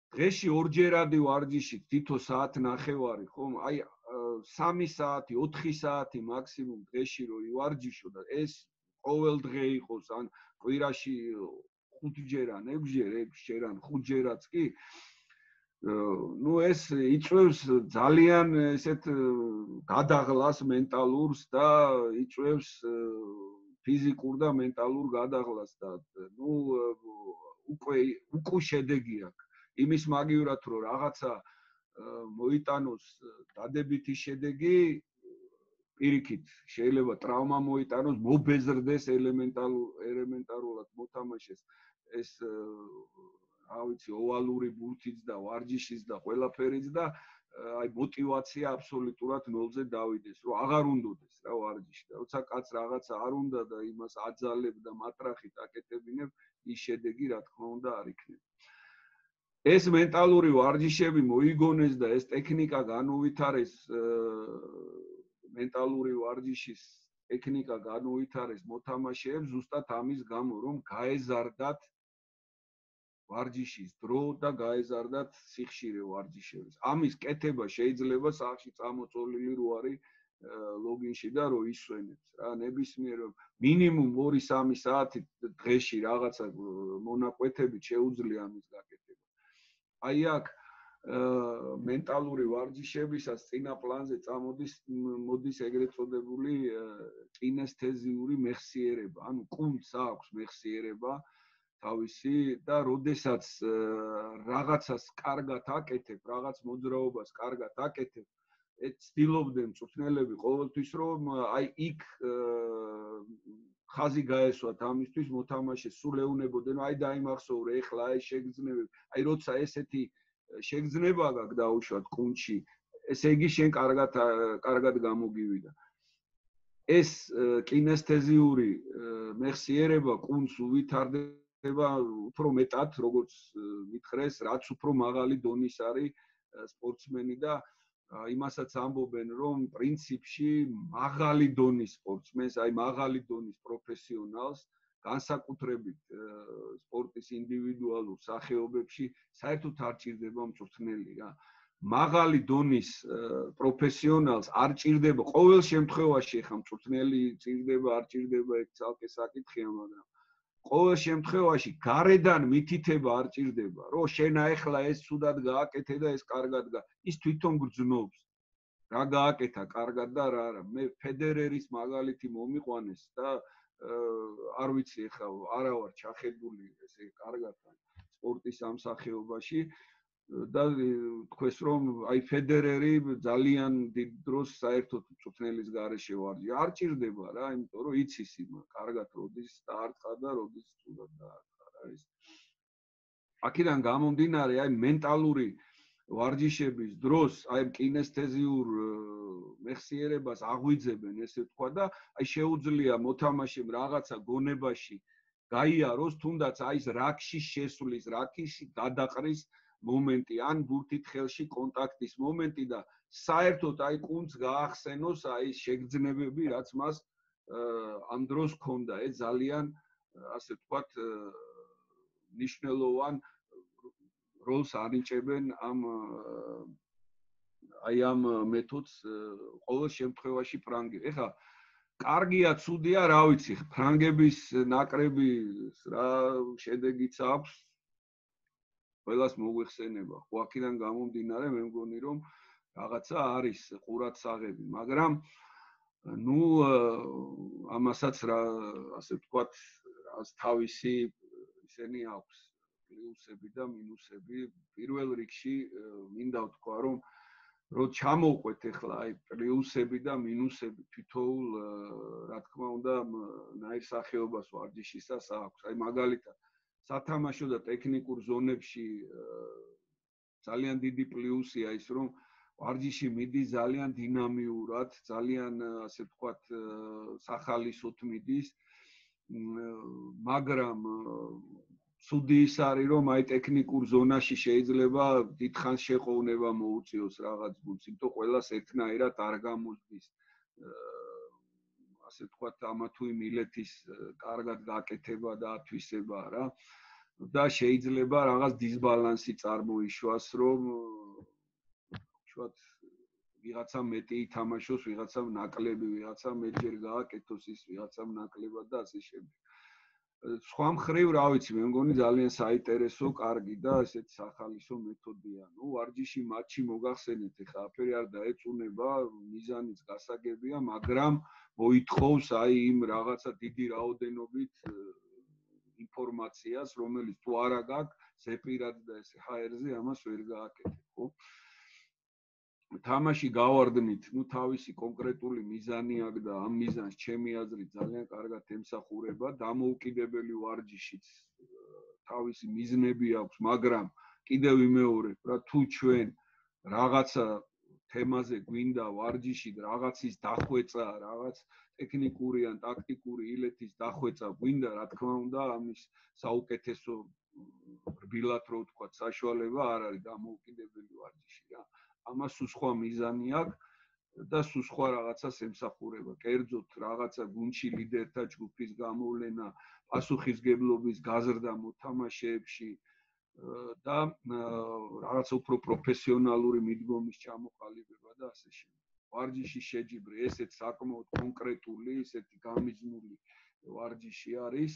დღეში ორჯერადი ვარჯიში თითო საათ ნახევარი, ხომ? აი სამი საათი, ოთხი საათი მაქსიმუმ დღეში რო ივარჯიშო და ეს ყოველ დღე იყოს, ან კვირაში ხუთჯერ ან ექვსჯერ, ექვსჯერ ან ხუთჯერაც კი, ну ეს იწვევს ძალიან ესეთ გადაღლას მენტალურს და იწვევს ფიზიკურ და მენტალურ გადაღლას და ну უკვე უკვე შედეგი აქვს იმის მაგივრად რომ რაღაცა მოიტანოს დადებითი შედეგი პირიქით შეიძლება ტრავმა მოიტანოს მობეზრდეს ელემენტალურ ელემენტარულად მოთამაშეს ეს რა ვიცი ოვალური ბურთიც და ვარჯიშიც და ყველაფერიც და აი мотивация აბსოლუტურად ნოლზე დავიდეს რომ აღარ უნდოდეს რა ვარჯიში და როცა კაც რაღაცა არ უნდა და იმას აძალებ და მატრახით აკეთებინებ ის შედეგი რა თქმა უნდა არ იქნება ეს მენტალური ვარჯიშები მოიგონეს და ეს ტექნიკა განუვითარეს მენტალური ვარჯიშის ტექნიკა განუვითარეს მოთამაშეებს ზუსტად ამის გამო რომ გაეზარდათ ვარჯიშის დრო და გაეზარდათ სიხშირე ვარჯიშების. ამის კეთება შეიძლება სახში წამოწოლილი რო არის ლოგინში და რო ისვენებს რა ნებისმიერ მინიმუმ ორი სამი საათი დღეში რაღაცა მონაკვეთებით შეუძლია ამის გაკეთება. აი აქ მენტალური ვარჯიშებისას წინა პლანზე წამოდის მოდის ეგრეთ წოდებული კინესთეზიური მეხსიერება, ანუ კუნთს აქვს მეხსიერება თავისი და როდესაც რაღაცას კარგად აკეთებ, რაღაც მოძრაობას კარგად აკეთებ, ცდილობდნენ მწვრთნელები ყოველთვის რომ აი იქ ხაზი გაესვათ ამისთვის მოთამაშეს სულ ეუნებოდნენ, აი დაიმახსოვრე ეხლა აი შეგრძნებები, აი როცა ესეთი შეგრძნება გაქვს დაუშვათ კუნთში, ესე იგი შენ კარგად კარგად გამოგივიდა. ეს კინესთეზიური მეხსიერება კუნთს უვითარდება უფრო მეტად, როგორც მითხრეს, რაც უფრო მაღალი დონის არის სპორტსმენი და იმასაც ამბობენ, რომ პრინციპში მაღალი დონის სპორტსმენს, აი მაღალი დონის პროფესიონალს განსაკუთრებით სპორტის ინდივიდუალურ სახეობებში საერთოდ არ ჭირდება მწვრთნელი რა. მაღალი დონის პროფესიონალს არ ჭირდება ყოველ შემთხვევაში ხა მწვრთნელი ჭირდება არ ჭირდება ეგ ცალკე საკითხია, მაგრამ ყოველ შემთხვევაში გარედან მითითება არ ჭირდება, რომ შენ ახლა ეს ცუდად გააკეთე და ეს კარგად გა. ის თვითონ გრძნობს. რა გააკეთა კარგად და რა არა. მე ფედერერის მაგალითი მომიყვანეს და არ ვიცი ახლა არა ვარ ჩახედული ესე კარგად სპორტის ამ სახეობაში და თქვეს რომ აი ფედერერი ძალიან დიდ დროს საერთოდ მწვრთნელის გარეშე ვარჯი არ ჭირდება რა იმიტომ რომ იცის იმ კარგად როდის დაარტყა და როდის ცუდად დაარტყა რა ის აქედან გამომდინარე აი მენტალური ვარჯიშების დროს აი კინესთეზიურ მეხსიერებას აღვიძებენ ესე თქვა და აი შეუძლია მოთამაშემ რაღაცა გონებაში გაიაროს თუნდაც აი ეს რაქში შესვლის რაქში გადაყრის მომენტი ან ბურთით ხელში კონტაქტის მომენტი და საერთოდ აი კუნთს გაახსენოს აი შეგრძნებები რაც მას ამ დროს ჰქონდა ეს ძალიან ასე ვთქვათ ნიშნულოვან როლს ანიჭებენ ამ აი ამ მეთოდს ყოველ შემთხვევაში ფრანგი. ეხლა კარგია, ცუდია, რა ვიცი, ფრანგების ნაკრების რა შედეგიც აქვს ყველას მოგვეხსენება. ხო აქედან გამომდინარე მე მგონი რომ რაღაცა არის ყურადსაღები, მაგრამ ну ამასაც რა ასე ვთქვათ, რას თავისი ისენი აქვს პლუსები და მინუსები. პირველ რიგში მინდა ვთქვა რომ რო ჩამოვყვეთ ახლა აი პლუსები და მინუსები თითოეულ რა თქმა უნდა ნაირსახეობას ვარჯიშისას აქვს. აი მაგალითად სათამაშო და ტექნიკურ ზონებში ძალიან დიდი პლუსია ის რომ ვარჯიში მიდის ძალიან დინამიურად, ძალიან ასე ვთქვათ სახალისოდ მიდის, მაგრამ ცუდი ის არის რომ აი ტექნიკურ ზონაში შეიძლება დიდხანს შეყოვნება მოუწიოს რაღაც გუნდს, იმიტომ ყველას ერთნაირად არ გამოსდის ასე ვთქვათ ამა თუ იმ მილეთის კარგად გაკეთება და ათვისება რა. და შეიძლება რაღაც დისბალანსი წარმოიშვას, რომ უშუალოდ ვიღაცა მეტი ითამაშოს, ვიღაცამ ნაკლები, ვიღაცამ მეტჯერ გააკეთოს ის, ვიღაცამ ნაკლებად და ასე შემდეგ. სხვა მხრივ, რა ვიცი, მე მგონი ძალიან საინტერესო, კარგი და ესეც სახალისო მეთოდია. ნუ ვარჯიში მატჩი მოგახსენეთ, ეხლა აფერი არ დაეწუნება, მიზანიც გასაგებია, მაგრამ მოითხოვს აი იმ რაღაცა დიდი რაოდენობით ინფორმაციას, რომელიც თუ არა გაქვს, ზეპირად და ეს ჰაერზე ამას ვერ გააკეთებ, ხო? თამაში გავარდნით, ნუ თავისი კონკრეტული მიზანი აქვს და ამ მიზანს ჩემი აზრით ძალიან კარგად ემსახურება, დამოუკიდებელი ვარჯიშიც თავისი მიზნები აქვს, მაგრამ კიდევ ვიმეორებ, რა თუ ჩვენ რაღაცა თემაზე გვინდა ვარჯიში რაღაცის დახვეწა, რაღაც ტექნიკური ან ტაქტიკური ილეთის დახვეწა გვინდა, რა თქმა უნდა, ამის საუკეთესო რბილად რო ვთქვა, საშუალება არ არის დამოუკიდებელი ვარჯიში რა. ამას სულ სხვა მიზანი აქვს და სულ სხვა რაღაცას ემსახურება. კერძოდ რაღაცა გუნდში ლიდერთა ჯგუფის გამოვლენა, პასუხისგებლობის გაზრდა მოთამაშეებში და რაღაცა უფრო პროფესიონალური მიდგომის ჩამოყალიბება და ასე შემდეგ. ვარჯიშის შეჯიბრი ესეც საკმაოდ კონკრეტული, ესეთი გამიზნული ვარჯიში არის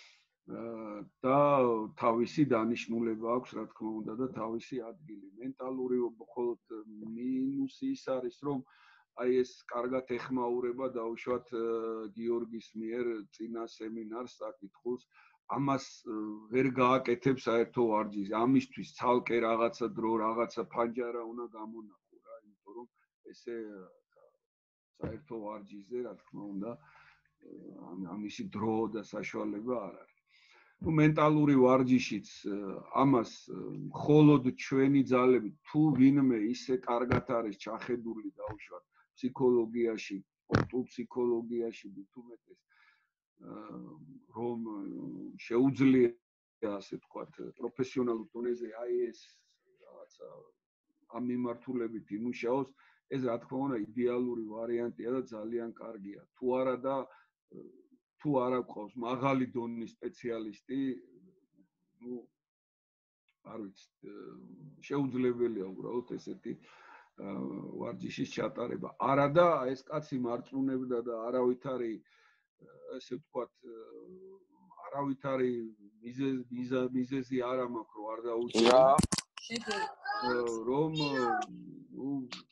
და თავისი დანიშნულება აქვს, რა თქმა უნდა, და თავისი ადგილი. მენტალური მხოლოდ მინუსი ის არის, რომ აი ეს კარგად ეხმაურება დაუშვათ გიორგის მიერ წინა სემინარს საკითხულს, ამას ვერ გააკეთებს საერთო ვარჯიში. ამისთვის ცალკე რაღაცა დრო, რაღაცა ფანჯარა უნდა გამონახო რა, იმიტომ რომ ესე საერთო ვარჯიშზე, რა თქმა უნდა, ამისი დრო და საშუალება არ არის. ნუ მენტალური ვარჯიშიც ამას მხოლოდ ჩვენი ძალები თუ ვინმე ისე კარგად არის ჩახედული დაუშვათ ფსიქოლოგიაში, სპორტულ ფსიქოლოგიაში მithumetes რომ შეუძლია ასე ვთქვათ პროფესიონალურ დონეზე აი ეს რაღაცა ამ მიმართულებით იმუშაოს, ეს რა თქმა უნდა იდეალური ვარიანტია და ძალიან კარგია. თუ არა და თუ არა ყავს მაღალი დონის სპეციალისტი, ნუ არ ვიცი, შეუძლებელია უბრალოდ ესეთი ვარჯიშის ჩატარება. არა და ეს კაცი მარწმუნებდა და არავითარი ესე ვთქვათ, არავითარი მიზეზი არ მაქვს, რომ არ დაუჭირო. რომ ნუ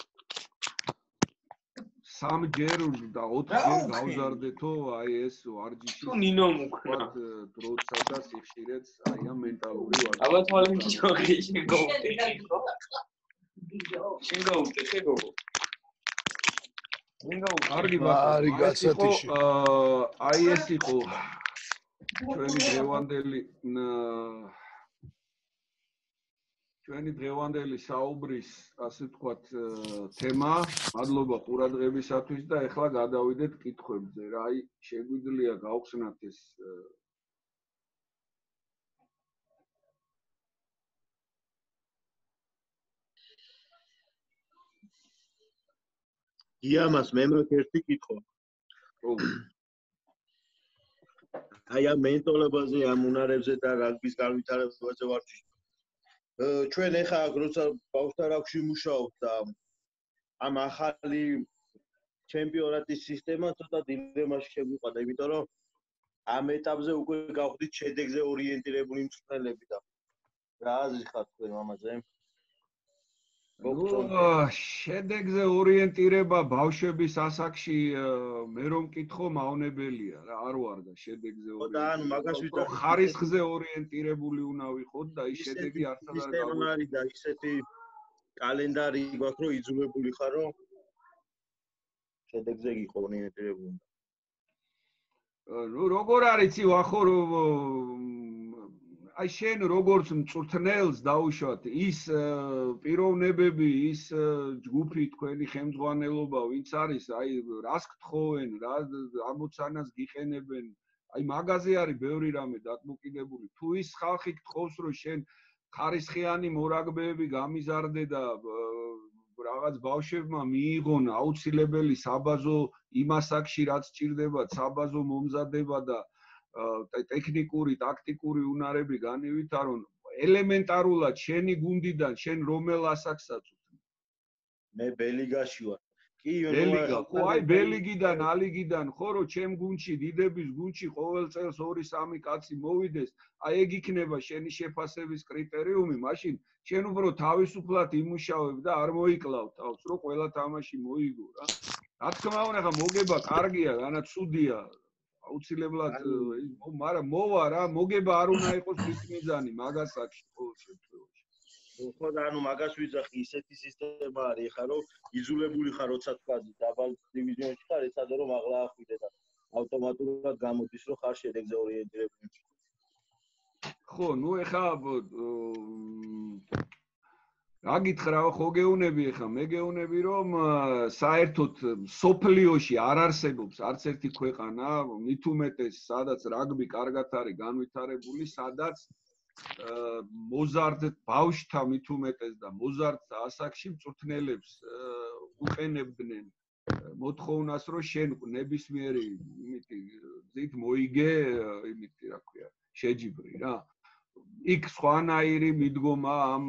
სამჯერ და ოთხჯერ გავზარდეთო აი ეს ვარჯიში. ნინო მუქრა. დროცა და სიხშირეც აი ამ მენტალური ვარჯიში. აბა თვალე მიჩოხი შეგოვდი. შეგოვდი, შეგოვდი. კარგი გასათიში. აი ეს იყო ჩვენი დღევანდელი ჩვენი დღევანდელი საუბრის, ასე ვთქვათ, თემა. მადლობა ყურადღებისათვის და ეხლა გადავიდეთ კითხვებზე. რა აი შეგვიძლია გავხსნათ ეს იამას მე მეკ ერთი კითხვა. აი ამ მენტოლებაზე, ამ უნარებზე და რაგბის განვითარებაზე ვარჯიშობ. ჩვენ ეხლა როცა ბავშვთა რაგბში მუშაობთ და ამ ახალი ჩემპიონატის სისტემა ცოტა დილემაში შეგვიყვანა, იმიტომ რომ ამ ეტაპზე უკვე გავხდით შედეგზე ორიენტირებული მწვრთნელები და რა აზრი ხართ თქვენ ამაზე? შედეგზე ორიენტირება ბავშვების ასაკში მე რომ მკითხო მავნებელია რა, არ ვარ და შედეგზე ორიენტირება. ხო და ანუ მაგას ვიტყვი, ხარისხზე ორიენტირებული უნდა ვიყოთ და ის შედეგი არც არ გავიგე და ისეთი კალენდარი გვაქვს რომ იძულებული ხარ რომ შედეგზე იყო ორიენტირებული. ნუ როგორ არის ვახო რომ აი შენ როგორც მწვრთნელს დაუშვათ ის პიროვნებები, ის ჯგუფი თქვენი ხელმძღვანელობა, ვინც არის, აი რას გთხოვენ, რა ამოცანას გიყენებენ, აი მაგაზე არის ბევრი რამე დაკმაყოფილებული. თუ ის ხალხი გთხოვს, რომ შენ ხარისხიანი მორაგბეები გამიზარდე და რაღაც ბავშვებმა მიიღონ აუცილებელი საბაზო იმ ასაკში რაც სჭირდება, საბაზო მომზადება და ტექნიკური, ტაქტიკური უნარები განივითარონ, ელემენტარულად შენი გუნდიდან შენ რომელ ასაკსაც უწევ? მე ბელიგაში ვარ. კი, ბელიგა, ხო, აი ბელიგიდან, ალიგიდან, ხო, რომ ჩემ გუნდში, დიდების გუნდში ყოველ წელს ორი სამი კაცი მოვიდეს, აი ეგ იქნება შენი შეფასების კრიტერიუმი, მაშინ შენ უბრალოდ თავისუფლად იმუშავებ და არ მოიკლავ თავს, რომ ყველა თამაში მოიგო რა. რა თქმა უნდა, ხა მოგება კარგია, რანა ცუდია. აუცილებლად, მაგრამ მოვა რა, მოგება არ უნდა იყოს რიტმიზანი მაგასაკში ყოველ შემთხვევაში. ხო და ანუ მაგას ვიძახი, ისეთი სისტემა არის ხა რომ იზოლებული ხარ, როცა თქვა დაბალ დივიზიონში ხარ, ეცადე რომ აღლა ახვიდე და ავტომატურად გამოდის რომ ხარ შედეგზე ორიენტირებული. ხო, ნუ ეხა რა გითხრა, ხო გეუნები ეხა, მე გეუნები რომ საერთოდ სოფლიოში არ არსებობს არც ერთი ქვეყანა, მით უმეტეს სადაც რაგბი კარგად არის განვითარებული, სადაც მოზარდ ბავშვთა მით უმეტეს და მოზარდ ასაკში მწვრთნელებს უყენებდნენ მოთხოვნას, რომ შენ ნებისმიერი იმითი ზით მოიგე, იმითი რა ქვია, შეჯიბრი რა. იქ სხვანაირი მიდგომა ამ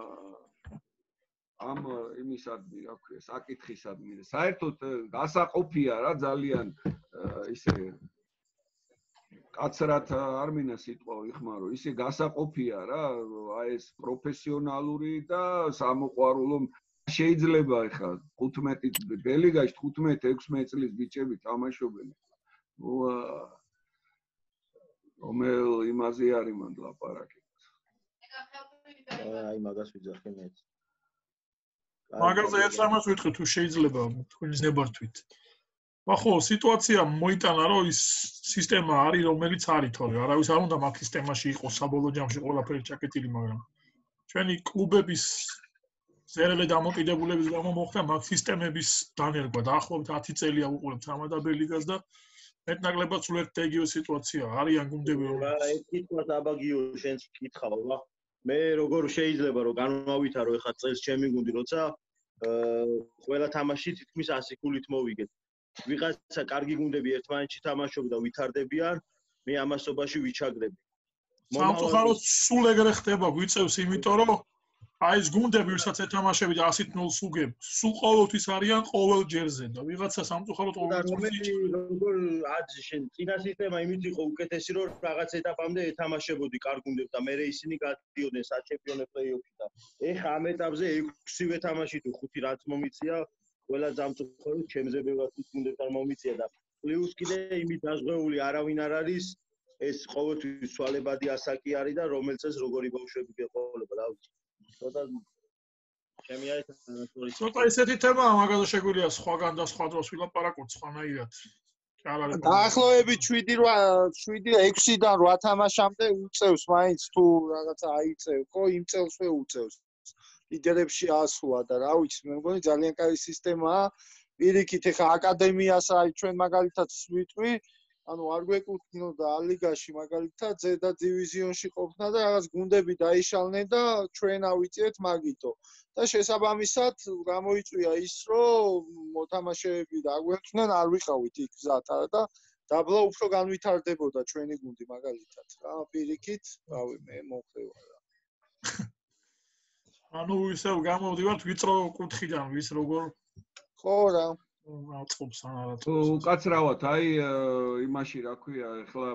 ამ იმისადმი, რა ქვია, საკითხისადმი. საერთოდ გასაყოფია რა ძალიან ისე კაცრად არ მინდა სიტყვა ვიხმარო, ისე გასაყოფია რა, აი ეს პროფესიონალური და სამოყვარულო შეიძლება ეხა ხუთმეტი ბელიგაში თხუთმეტი ექვსმეტი წლის ბიჭები თამაშობენ. ნუ რომელ იმაზე არის მანდ ლაპარაკი. აი მაგას ვიძახი მეც. მაგაზე ერთ რამას ვიტყვი თუ შეიძლება თქვენი ზნებართვით. ახო, სიტუაცია მოიტანა, რომ ის სისტემა არის, რომელიც არის, თორე არავის არ უნდა მაგ სისტემაში იყოს საბოლოო ჯამში ყველაფერი ჩაკეტილი, მაგრამ ჩვენი კლუბების ზერელე დამოკიდებულების გამო მოხდა მაგ სისტემების დანერგვა. დაახლოებით ათი წელია ვუყურებთ ამადაბელ ლიგას და მეტნაკლებად სულ ერთ ეგივე სიტუაცია. არიან გუნდები, რა, ეს კითხვა აბაგიო შენს კითხავ, რა. მე როგორ შეიძლება რომ განვავითარო ეხა წელს ჩემი გუნდი, როცა ყველა თამაში თითქმის ასი ქულით მოვიგეთ. ვიღაცა კარგი გუნდები ერთმანეთში თამაშობდა, ვითარდებიან, მე ამასობაში ვიჩაგრები. სამწუხაროდ სულ ეგრე ხდება, გვიწევს, იმიტომ რომ აი ეს გუნდები, ვისაც ეთამაშები და ასით ნულს უგებ, სულ ყოველთვის არიან ყოველ ჯერზე და ვიღაცა სამწუხაროდ ყოველთვის როგორ აძ შენ წინა სისტემა იმით იყო უკეთესი, რომ რაღაც ეტაპამდე ეთამაშებოდი კარგ გუნდებს და მე ისინი გადიოდნენ საჩემპიონო პლეი-ოფში და ეხა ამ ეტაპზე ექვსივე თამაში თუ ხუთი რაც მომიწია ყველა სამწუხაროდ ჩემზე ბევრად გუნდებთან მომიწია და პლუს კიდე იმით დაზღვეული არავინ არ არის ეს ყოველთვის სვალებადი ასაკი არის და რომელსაც როგორი ბავშვები გეყოლება რა ვიცი ცოტა ჩემი არის ანასტორი ცოტა ესეთი თემაა მაგაზე შეგვიძლია სხვაგან და სხვა დროს ვილაპარაკოთ სხვანაირად დაახლოებით შვიდი ექვსიდან რვა თამაშამდე უწევს მაინც თუ რაღაცა აიწევ ხო იმ წელსვე უწევს ლიდერებში ასვლა და რა ვიცი მე მგონი ძალიან კარგი სისტემაა პირიქით ეხა აკადემიას აი ჩვენ მაგალითად ვიტყვი ანუ არ გვეკუთვნოდა ალიგაში მაგალითად ზედა დივიზიონში ყოფნა და რაღაც გუნდები დაიშალნენ და ჩვენ ავიწიეთ მაგითო და შესაბამისად გამოიწვია ის რომ მოთამაშეები დაგვექცნენ არ ვიყავით იქ გზად არა და დაბლა უფრო განვითარდებოდა ჩვენი გუნდი მაგალითად რა პირიქით რავი მე მომხდევა რა ანუ ისევ გამოვდივართ ვიწრო კუთხიდან ვის როგორ ხო რა აწყობს ან არა თუ უკაცრავად აი იმაში რა ქვია ეხლა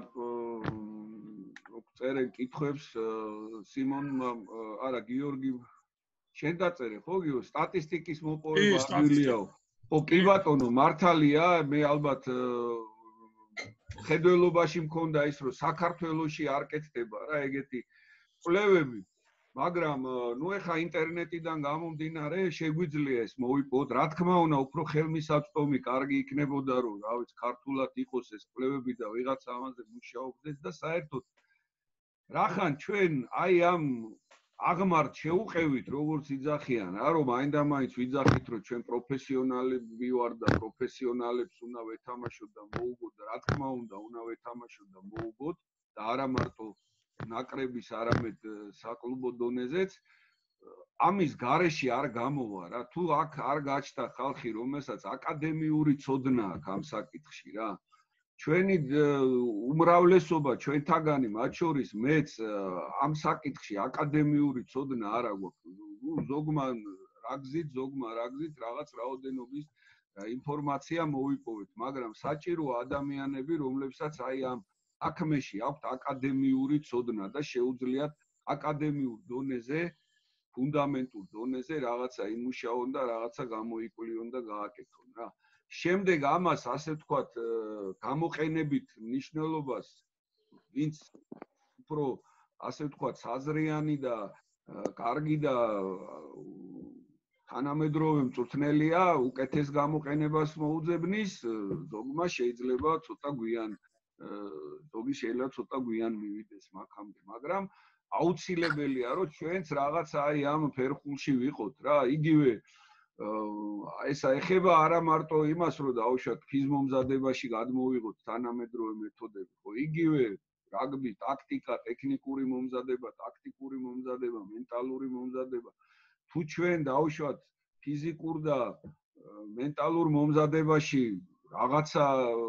წერენ კითხვებს სიმონ არა გიორგი შენ დაწერე ხო გიო სტატისტიკის მოპოვება ადვილიაო ხო კი ბატონო მართალია მე ალბათ ხედველობაში მქონდა ის რომ საქართველოში არ კეთდება რა ეგეთი კვლევები მაგრამ ნუ ეხა ინტერნეტიდან გამომდინარე შეგვიძლია ეს მოვიპოვოთ რა თქმა უნდა უფრო ხელმისაწვდომი კარგი იქნებოდა რომ რა ვიცი ქართულად იყოს ეს კვლევები და ვიღაც ამაზე მუშაობდეს და საერთოდ რახან ჩვენ აი ამ აღმართ შეუყევით როგორც იძახიან რა რომ აინდამაინც ვიძახით რომ ჩვენ პროფესიონალები ვარ და პროფესიონალებს უნდა ვეთამაშოთ და მოუგოთ და რა თქმა უნდა უნდა ვეთამაშოთ და მოუგოთ და არა მარტო ნაკრების არამედ საკლუბო დონეზეც ამის გარეშე არ გამოვა რა თუ აქ არ გაჩნდა ხალხი რომელსაც აკადემიური ცოდნა აქვს ამ საკითხში რა ჩვენი უმრავლესობა ჩვენთაგანი, მათ შორის მეც ამ საკითხში აკადემიური ცოდნა არ აქვს. ზოგმა რა გზით, ზოგმა რა გზით რაღაც რაოდენობის ინფორმაცია მოვიპოვეთ, მაგრამ საჭიროა ადამიანები, რომლებსაც აი ამ საქმეში აქვთ აკადემიური ცოდნა და შეუძლიათ აკადემიურ დონეზე, ფუნდამენტურ დონეზე რაღაცა იმუშაონ და რაღაცა გამოიკვლიონ და გააკეთონ რა. შემდეგ ამას ასე ვთქვათ, გამოყენებით მნიშვნელობას, ვინც უფრო ასე ვთქვათ, საზრიანი და კარგი და თანამედროვე მწვრთნელია, უკეთეს გამოყენებას მოუძებნის, ზოგმა შეიძლება ცოტა გვიან, ზოგი შეიძლება ცოტა გვიან მივიდეს მაგამდე, მაგრამ აუცილებელია, რომ ჩვენც რაღაც აი ამ ფერხულში ვიყოთ რა, იგივე ესა ეხება არა მარტო იმას, რომ დაუშვათ ფიზმომზადებაში გადმოვიღოთ თანამედროვე მეთოდები, ხო, იგივე რაგბი, ტაქტიკა, ტექნიკური მომზადება, ტაქტიკური მომზადება, მენტალური მომზადება. თუ ჩვენ დაუშვათ ფიზიკურ და მენტალურ მომზადებაში რაღაცა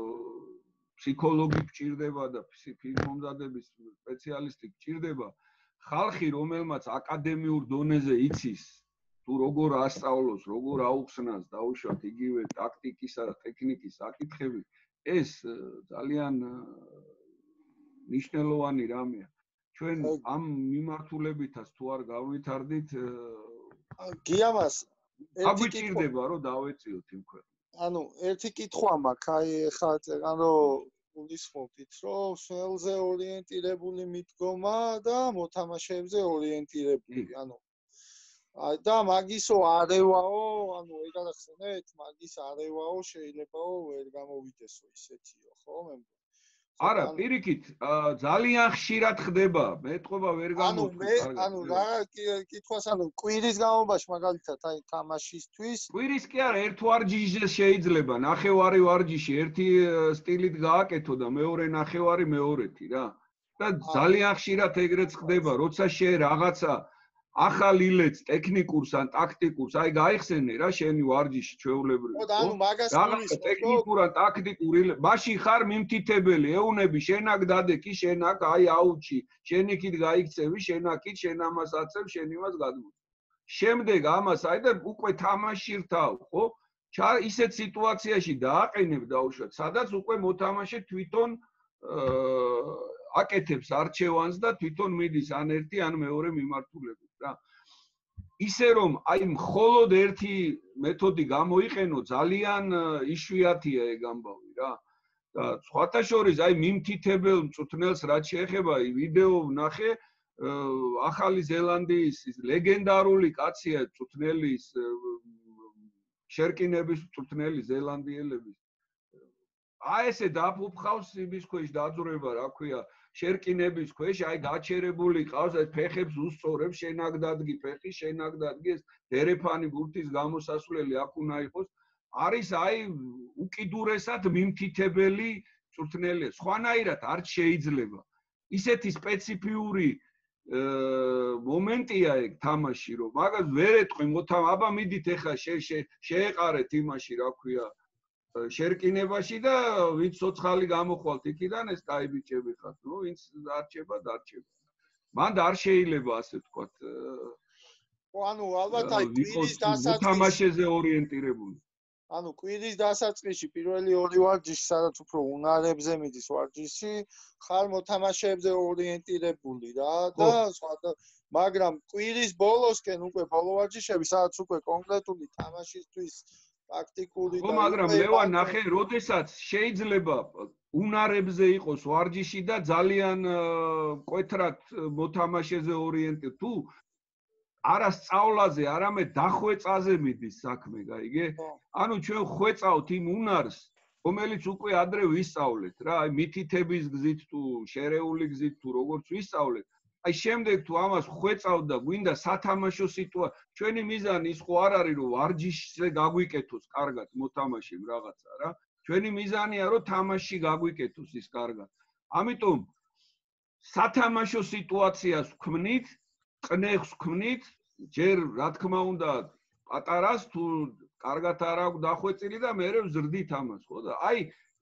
ფსიქოლოგი გჭირდება და ფიზმომზადების სპეციალისტი გჭირდება, ხალხი, რომელმაც აკადემიურ დონეზე იცის, თუ როგორ ასწავლოს, როგორ აუხსნას, დაუშვათ იგივე ტაქტიკისა და ტექნიკის საკითხები, ეს ძალიან მნიშვნელოვანი რამეა. ჩვენ ამ მიმართულებითაც თუ არ გავვითარდით, გიამას აგვიჭირდება რომ დავეწიოთ იმ ქვეყნებს. ანუ ერთი კითხვა მაქვს, აი ხა წერან რომ გულისხმობთ, რომ სველზე ორიენტირებული მიდგომა და მოთამაშეებზე ორიენტირებული, ანუ და მაგისო არევაო, ანუ ეგ ახსენეთ, მაგის არევაო შეიძლებაო ვერ გამოვიდესო ისეთიო, ხო, მე მგონი. არა, პირიქით, ძალიან ხშირად ხდება, მეტყობა ვერ გამოთქვი. ანუ მე, ანუ რა კითხვას, ანუ კვირის განმავლობაში მაგალითად აი თამაშისთვის. კვირის კი არა, ერთ ვარჯიშზე შეიძლება, ნახევარი ვარჯიში ერთი სტილით გააკეთო და მეორე ნახევარი მეორეთი რა. და ძალიან ხშირად ეგრეც ხდება, როცა შე რაღაცა ახალ ილეთს ტექნიკურს ან ტაქტიკურს, აი გაიხსენე რა შენი ვარჯიში ჩვეულებრივი. ხო და ანუ მაგას გულისხმობ, ტექნიკურ ან ტაქტიკურ ილეთს, მაშინ ხარ მიმთითებელი, ეუნები, შენ აქ დადეკი, შენ აქ აი აუჩი, შენ იქით გაიქცევი, შენ აქით, შენ ამას აცევ, შენ იმას გადმოწ. შემდეგ ამას აი და უკვე თამაში რთავ, ხო? ისეთ სიტუაციაში დააყენებ დაუშვათ, სადაც უკვე მოთამაშე თვითონ აკეთებს არჩევანს და თვითონ მიდის ან ერთი ან მეორე მიმართულებით. ისე რომ აი მხოლოდ ერთი მეთოდი გამოიყენო ძალიან იშვიათია ეგ ამბავი რა. და სხვათა შორის აი მიმთითებელ მწვრთნელს რაც შეეხება ვიდეო ვნახე ახალი ზელანდიის ლეგენდარული კაცია მწვრთნელის შერკინების მწვრთნელი ზელანდიელების. აი ესე დაფუფხავს იმის ქვეშ დაძვრება რა ქვია შერკინების ქვეშ აი გაჩერებული ყავს აი ფეხებს უსწორებს შენ აქ დადგი ფეხი შენ აქ დადგი ეს დერეფანი ბურთის გამოსასვლელი აქ უნდა იყოს არის აი უკიდურესად მიმთითებელი მწვრთნელი სხვანაირად არ შეიძლება ისეთი სპეციფიური მომენტია ეგ თამაში რომ მაგას ვერ ეტყვი მოთამ აბა მიდით ეხა შეეყარეთ იმაში რა ქვია შერკინებაში და ვინც ცოცხალი გამოხვალთ იქიდან ეს კაი ბიჭები ხართ ნუ ვინც დარჩება დარჩება მანდ არ შეიძლება ასე ვთქვათ ხო ანუ ალბათ აი კვირის დასაწყისში მოთამაშეზე ორიენტირებული ანუ კვირის დასაწყისში პირველი ორი ვარჯიში სადაც უფრო უნარებზე მიდის ვარჯიში ხარ მოთამაშეებზე ორიენტირებული რა და სხვა მაგრამ კვირის ბოლოსკენ უკვე ბოლო ვარჯიშები სადაც უკვე კონკრეტული თამაშისთვის ტაქტიკური და მაგრამ ლევან ნახე, როდესაც შეიძლება უნარებზე იყოს ვარჯიში და ძალიან მკვეთრად მოთამაშეზე ორიენტირებული თუ არა სწავლაზე, არამედ დახვეწაზე მიდის საქმე, გაიგე? ანუ ჩვენ ხვეწავთ იმ უნარს, რომელიც უკვე ადრე ვისწავლეთ რა, აი მითითების გზით თუ შერეული გზით თუ როგორც ვისწავლეთ აი შემდეგ თუ ამას ხვეწავ და გვინდა სათამაშო სიტუაცია ჩვენი მიზანი ის ხო არ არის რომ ვარჯიშზე გაგვიკეთოს კარგად მოთამაშემ რაღაცა რა ჩვენი მიზანია რომ თამაში გაგვიკეთოს ის კარგად ამიტომ სათამაშო სიტუაციას ვქმნით ყნეხს ვქმნით ჯერ რა თქმა უნდა პატარას თუ კარგად არ აქვს დახვეწილი და მე ვზრდით ამას ხო და აი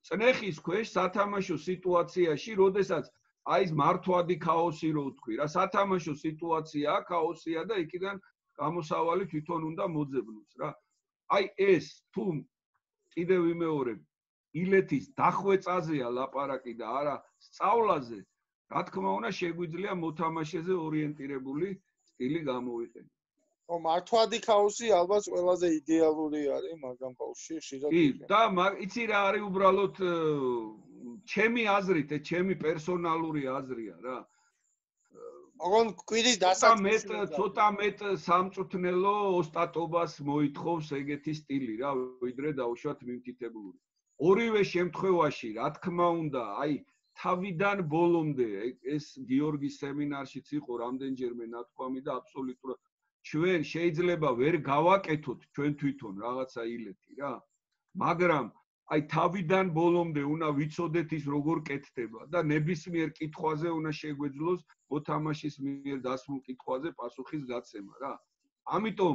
წნეხის ქვეშ სათამაშო სიტუაციაში, როდესაც აი ეს მართვადი ქაოსი რო ვთქვი რა, სათამაშო სიტუაციაა, ქაოსია და იქიდან გამოსავალი თვითონ უნდა მოძებნოს რა. აი ეს თუ კიდევ ვიმეორებ, ილეთის დახვეწაზეა ლაპარაკი და არა სწავლაზე, რა თქმა უნდა შეგვიძლია მოთამაშეზე ორიენტირებული სტილი გამოვიყენო. ო მართვადი ქაოსი ალბათ ყველაზე იდეალური არის მაგამ ბავშვი ხშირად. კი, და იცი რა არის უბრალოდ ჩემი აზრით, ჩემი პერსონალური აზრია რა. ოღონ კვირის ცოტა მეტ ცოტა მეტ სამწუთნელო ოსტატობას მოითხოვს ეგეთი სტილი რა, ვიდრე დაუშვათ მიმთითებლური. ორივე შემთხვევაში, რა თქმა უნდა, აი თავიდან ბოლომდე ეს გიორგის სემინარშიც იყო რამდენჯერმე ნათქვამი და აბსოლუტურად ჩვენ შეიძლება ვერ გავაკეთოთ ჩვენ თვითონ რაღაცა ილეთი რა. მაგრამ აი თავიდან ბოლომდე უნდა ვიცოდეთ ის როგორ კეთდება და ნებისმიერ კითხვაზე უნდა შეგვეძლოს მოთამაშის მიერ დასმულ კითხვაზე პასუხის გაცემა რა. ამიტომ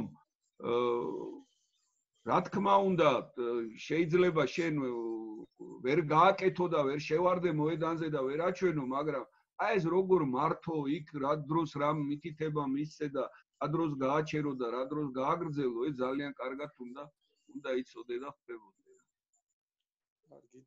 რა თქმა უნდა შეიძლება შენ ვერ გააკეთო და ვერ შევარდე მოედანზე და ვერ აჩვენო, მაგრამ აი ეს როგორ მართო იქ რა დროს რა მითითება მისცე და რა დროს გააჩერო და რა დროს გააგრძელო, ეს ძალიან კარგად უნდა უნდა იცოდე და ხდებოდე. კარგით.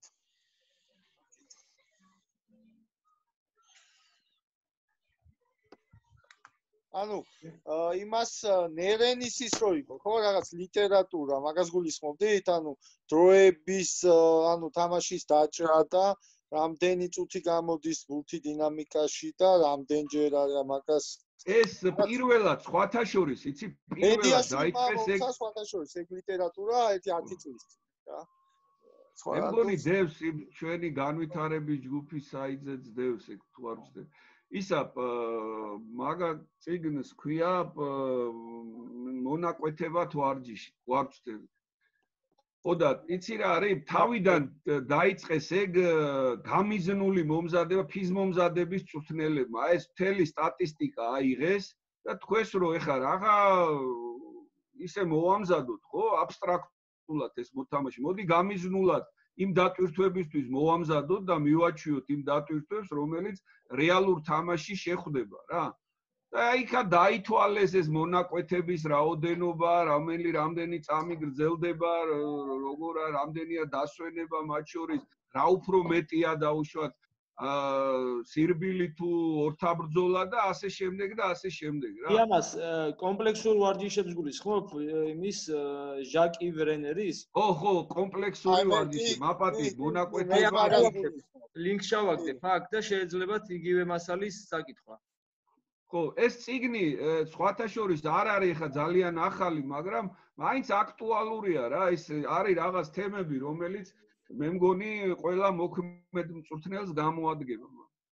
ანუ იმას ნერენის ის რო იყო, ხო, რაღაც ლიტერატურა, მაგას გულისხმობდით, ანუ დროების, ანუ თამაშის დაჭრა და რამდენი წუთი გამოდის ბურთი დინამიკაში და რამდენჯერ არა მაგას ეს პირველად სხვათა შორის, იცი, პირველად დაიწყეს ეგ სხვათა შორის ეგ ლიტერატურა ერთი ათი წლის რა. მე მგონი დევს ჩვენი განვითარების ჯგუფის საიძეც დევს ეგ თუ არ ვცდები. ისა მაგა წიგნს ქვია მონაკვეთებად ვარჯიში, ვარ ვცდები. ხოდა იცი რა არის, თავიდან დაიწყეს ეგ გამიზნული მომზადება ფიზმომზადების წვრთნელებმა. აი ეს მთელი სტატისტიკა აიღეს და თქვეს რომ ეხა რაღა ისე მოვამზადოთ, ხო, აბსტრაქტულად ეს მოთამაშე. მოდი გამიზნულად იმ დატვირთვებისთვის მოვამზადოთ და მივაჩვიოთ იმ დატვირთვებს, რომელიც რეალურ თამაში შეხვდება რა. და იქა დაითვალეს ეს მონაკვეთების რაოდენობა, რომელი რამდენი წამი გრძელდება, როგორ რამდენია დასვენება მათ შორის, რა უფრო მეტია დაუშვათ სირბილი თუ ორთაბრძოლა და ასე შემდეგ და ასე შემდეგ რა. კი ამას კომპლექსურ ვარჯიშებს გულისხმობ იმის ჟაკი ვრენერის? ხო, ხო, კომპლექსური ვარჯიში, მაპატი, მონაკვეთი. ლინკს შევაგდებ აქ და შეეძლებათ იგივე მასალის საკითხვა. ხო, ეს წიგნი სხვათა შორის არ არის ხა ძალიან ახალი, მაგრამ მაინც აქტუალურია რა, ეს არის რაღაც თემები, რომელიც მე მგონი ყველა მოქმედ მწვრთნელს გამოადგება.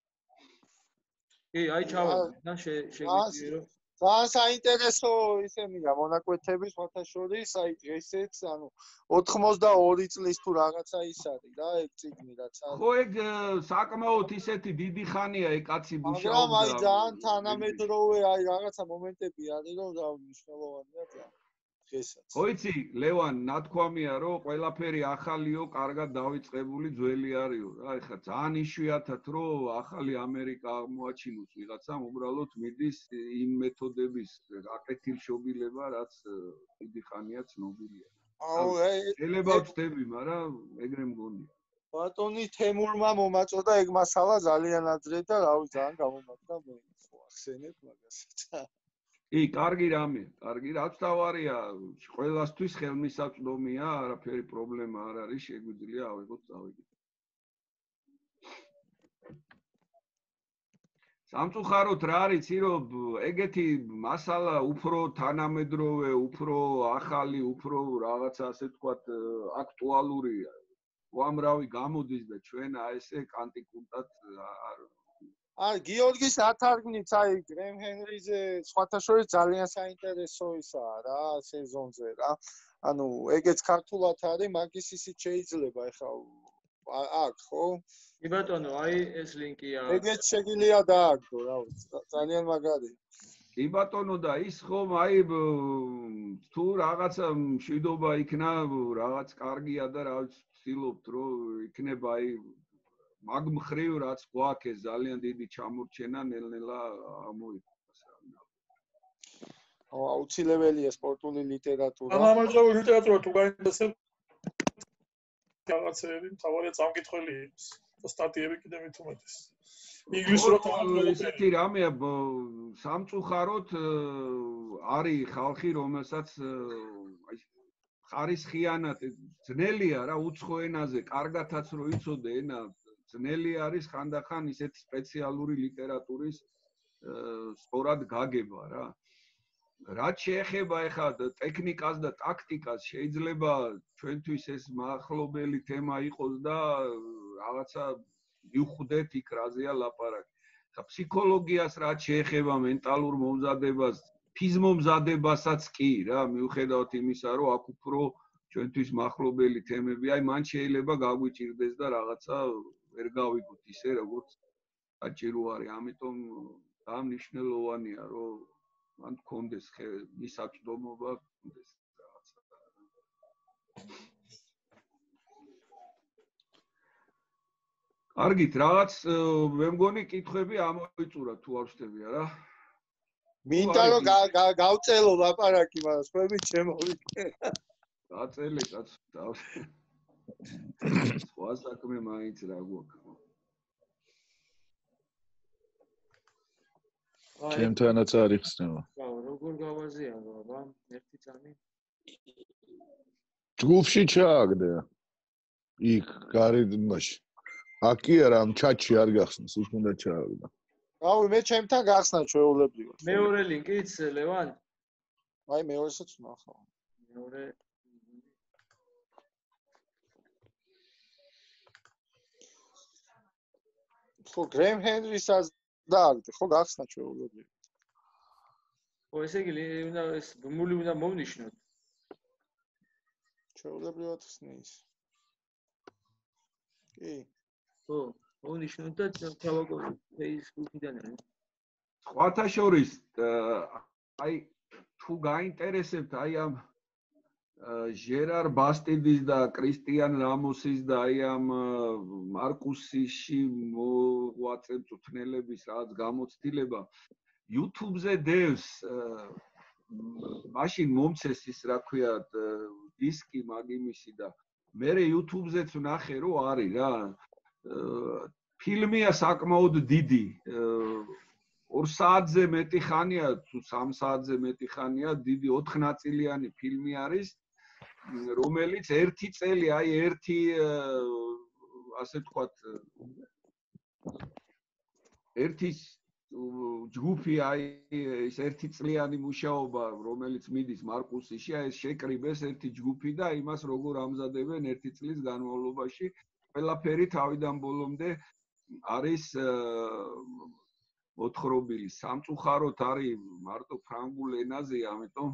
კი, აი ჩავაგდე და შეგვიძლია რომ ძალიან საინტერესო ისენია მონაკვეთები სხვათა შორის, აი დღესაც, ანუ ოთხმოცდაორი წლის თუ რაღაცა ის არის რა, ეგ წიგნი რაც არის. ხო, ეგ საკმაოდ ისეთი დიდი ხანია ეგ კაცი მუშაობდა. მაგრამ აი ძალიან თანამედროვე აი რაღაცა მომენტები არის, რომ რა მნიშვნელოვანია ძალიან. ხო იცი, ლევან, ნათქვამია, რომ ყველაფერი ახალიო, კარგად დავიწყებული ძველი არისო. აი ხა ძალიან იშვიათად, რომ ახალი ამერიკა აღმოაჩინოს ვიღაცამ, უბრალოდ მიდის იმ მეთოდების აკეთილშობილება, რაც დიდი ხანია ცნობილია. აუ, შეიძლება ვწდები, მაგრამ ეგრე მგონია. ბატონი თემურმა მომაწოდა ეგ მასალა ძალიან ადრე და რავი, ძალიან გამომადგა მე ახსენებ მაგასაც. კი, კარგი რამე, კარგი, რაც თავარია, ყველასთვის ხელმისაწვდომია, არაფერი პრობლემა არ არის, შეგვიძლია ავიღოთ, წავიდეთ. სამწუხაროდ რა არის, რომ ეგეთი მასალა უფრო თანამედროვე, უფრო ახალი, უფრო რაღაცა ასე ვთქვათ, აქტუალურია. უამრავი გამოდის და ჩვენ აი ესე კანტიკუნტად არ აი გიორგის ათარგმნიც აი გრემ ჰენრიზე სხვათა შორის ძალიან საინტერესო ისაა რა სეზონზე რა. ანუ ეგეც ქართულად არის, მაგის ისიც შეიძლება ეხლა აქ ხო? კი ბატონო, აი ეს ლინკია. ეგეც შეგიძლია დააგდო რა, ძალიან მაგარია. კი ბატონო და ის ხომ აი თუ რაღაცა მშვიდობა იქნა, რაღაც კარგია და რა ვცდილობთ რომ იქნება აი მაგ მხრივ რაც გვაქვს ძალიან დიდი ჩამორჩენა ნელ-ნელა ამოიყვანოს რა. აუცილებელია სპორტული ლიტერატურა. ამამაჟავი ლიტერატურა თუ გაინტერესებს რაღაცები, თავარია წამკითხველი და სტატიები კიდე მით უმეტეს. ინგლისურად ესეთი რამეა სამწუხაროდ არის ხალხი რომელსაც აი ხარისხიანად ძნელია რა უცხო ენაზე კარგათაც რო იცოდე ენა ძნელი არის ხანდახან ისეთი სპეციალური ლიტერატურის სწორად გაგება რა. რაც შეეხება ეხლა ტექნიკას და ტაქტიკას შეიძლება ჩვენთვის ეს მახლობელი თემა იყოს და რაღაცა მივხვდეთ იქ რაზეა ლაპარაკი. ხა ფსიქოლოგიას რაც შეეხება მენტალურ მომზადებას, ფიზმომზადებასაც კი რა, მიუხედავად იმისა, რომ აქ უფრო ჩვენთვის მახლობელი თემები, აი მან შეიძლება გაგვიჭირდეს და რაღაცა ვერ გავიგოთ ისე როგორც საჭირო არის. ამიტომ დამნიშნელოვანია რომ მან გქონდეს მისაწვდომობა, გქონდეს რაღაცა. კარგით, რაღაც მე მგონი კითხვები ამოიწურა თუ არ ვშთები არა? მინდა რომ გავწელო ლაპარაკი, მაგრამ სხვები შემოვიდგენ. გაწელე კაცო, დავსე. სხვა საქმე მაინც რა გვაქვს. ჩემთანაც არ იხსნება. რა, როგორ გავაზიან ბაბა? ერთი წამი. ჯგუფში ჩააგდე. იქ გარიდმაში. აკი არა ამ ჩატში არ გახსნის, იქ უნდა ჩააგდე. რავი, მე ჩემთან გახსნა ჩვეულებრივად. მეორე ლინკიც ლევან? აი მეორესაც ვნახავ. მეორე ხო, გრემ ჰენრისაც დააგდე, ხო გახსნა ჩვეულებრივად. ხო, ესე იგი, უნდა ეს ბმული უნდა მოვნიშნოთ. ჩვეულებრივად ხსნის. კი. ხო, მოვნიშნოთ და ჩავაგოთ Facebook-დან. სხვათა შორის აი თუ გაინტერესებთ აი ამ ჟერარ ბასტიდის და კრისტიან რამოსის და აი ამ მარკუსიში მოღვაწე მწვრთნელების რაღაც გამოცდილება YouTube-ზე დევს მაშინ მომცეს ის რა ქვია დისკი მაგ იმისი და მე YouTube-ზეც ვნახე რომ არის რა ფილმია საკმაოდ დიდი ორ საათზე მეტი ხანია თუ სამ საათზე მეტი ხანია დიდი ოთხ ნაწილიანი ფილმი არის რომელიც ერთი წელი აი ერთი ასე ვთქვათ ერთი ჯგუფი აი ეს ერთი წლიანი მუშაობა რომელიც მიდის მარკუსიში აი ეს შეკრიბეს ერთი ჯგუფი და იმას როგორ ამზადებენ ერთი წლის განმავლობაში ყველაფერი თავიდან ბოლომდე არის მოთხრობილი სამწუხაროდ არის მარტო ფრანგულ ენაზე ამიტომ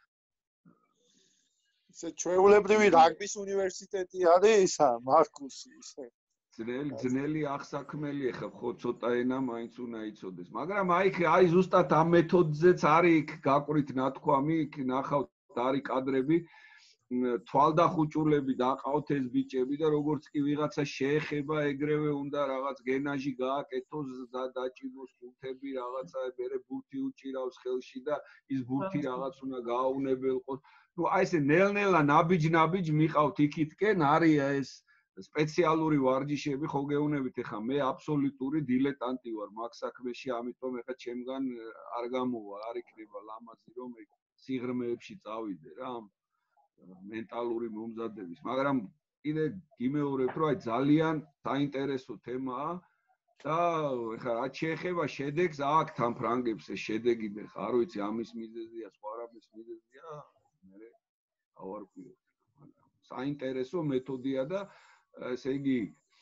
ისე ჩვეულებრივი რაგბის უნივერსიტეტი არის მარკუსი ისე ძნელი ძნელი აღსაქმელი ხა ხო ცოტა ენა მაინც უნდა იცოდეს მაგრამ აი აი ზუსტად ამ მეთოდზეც არის იქ გაყრით ნათქვამი იქ ნახავთ არის კადრები თვალდახუჭულები დაყავთ ეს ბიჭები და როგორც კი ვიღაცა შეეხება ეგრევე უნდა რაღაც გენაჟი გააკეთოს და დაჭიროს კულტები რაღაცა მერე ბურთი უჭირავს ხელში და ის ბურთი რაღაც უნდა გააუნებელყოს ნუ აი ესე ნელ-ნელა ნაბიჯ-ნაბიჯ მიყავთ იქითკენ არის ეს სპეციალური ვარჯიშები ხო გეუნებით ეხა მე აბსოლუტური დილეტანტი ვარ მაგ საქმეში ამიტომ ეხა ჩემგან არ გამოვა არ იქნება ლამაზი რომ ეგ სიღრმეებში წავიდე რა მენტალური მომზადების მაგრამ კიდე გიმეორებ რომ აი ძალიან საინტერესო თემაა და ეხა რაც შეეხება შედეგს აქ თან ფრანგებს ეს შედეგი მე ხარ არ ვიცი ამის მიზეზია სხვა რამის მიზეზია მე ავარკვიო საინტერესო მეთოდია და ესე იგი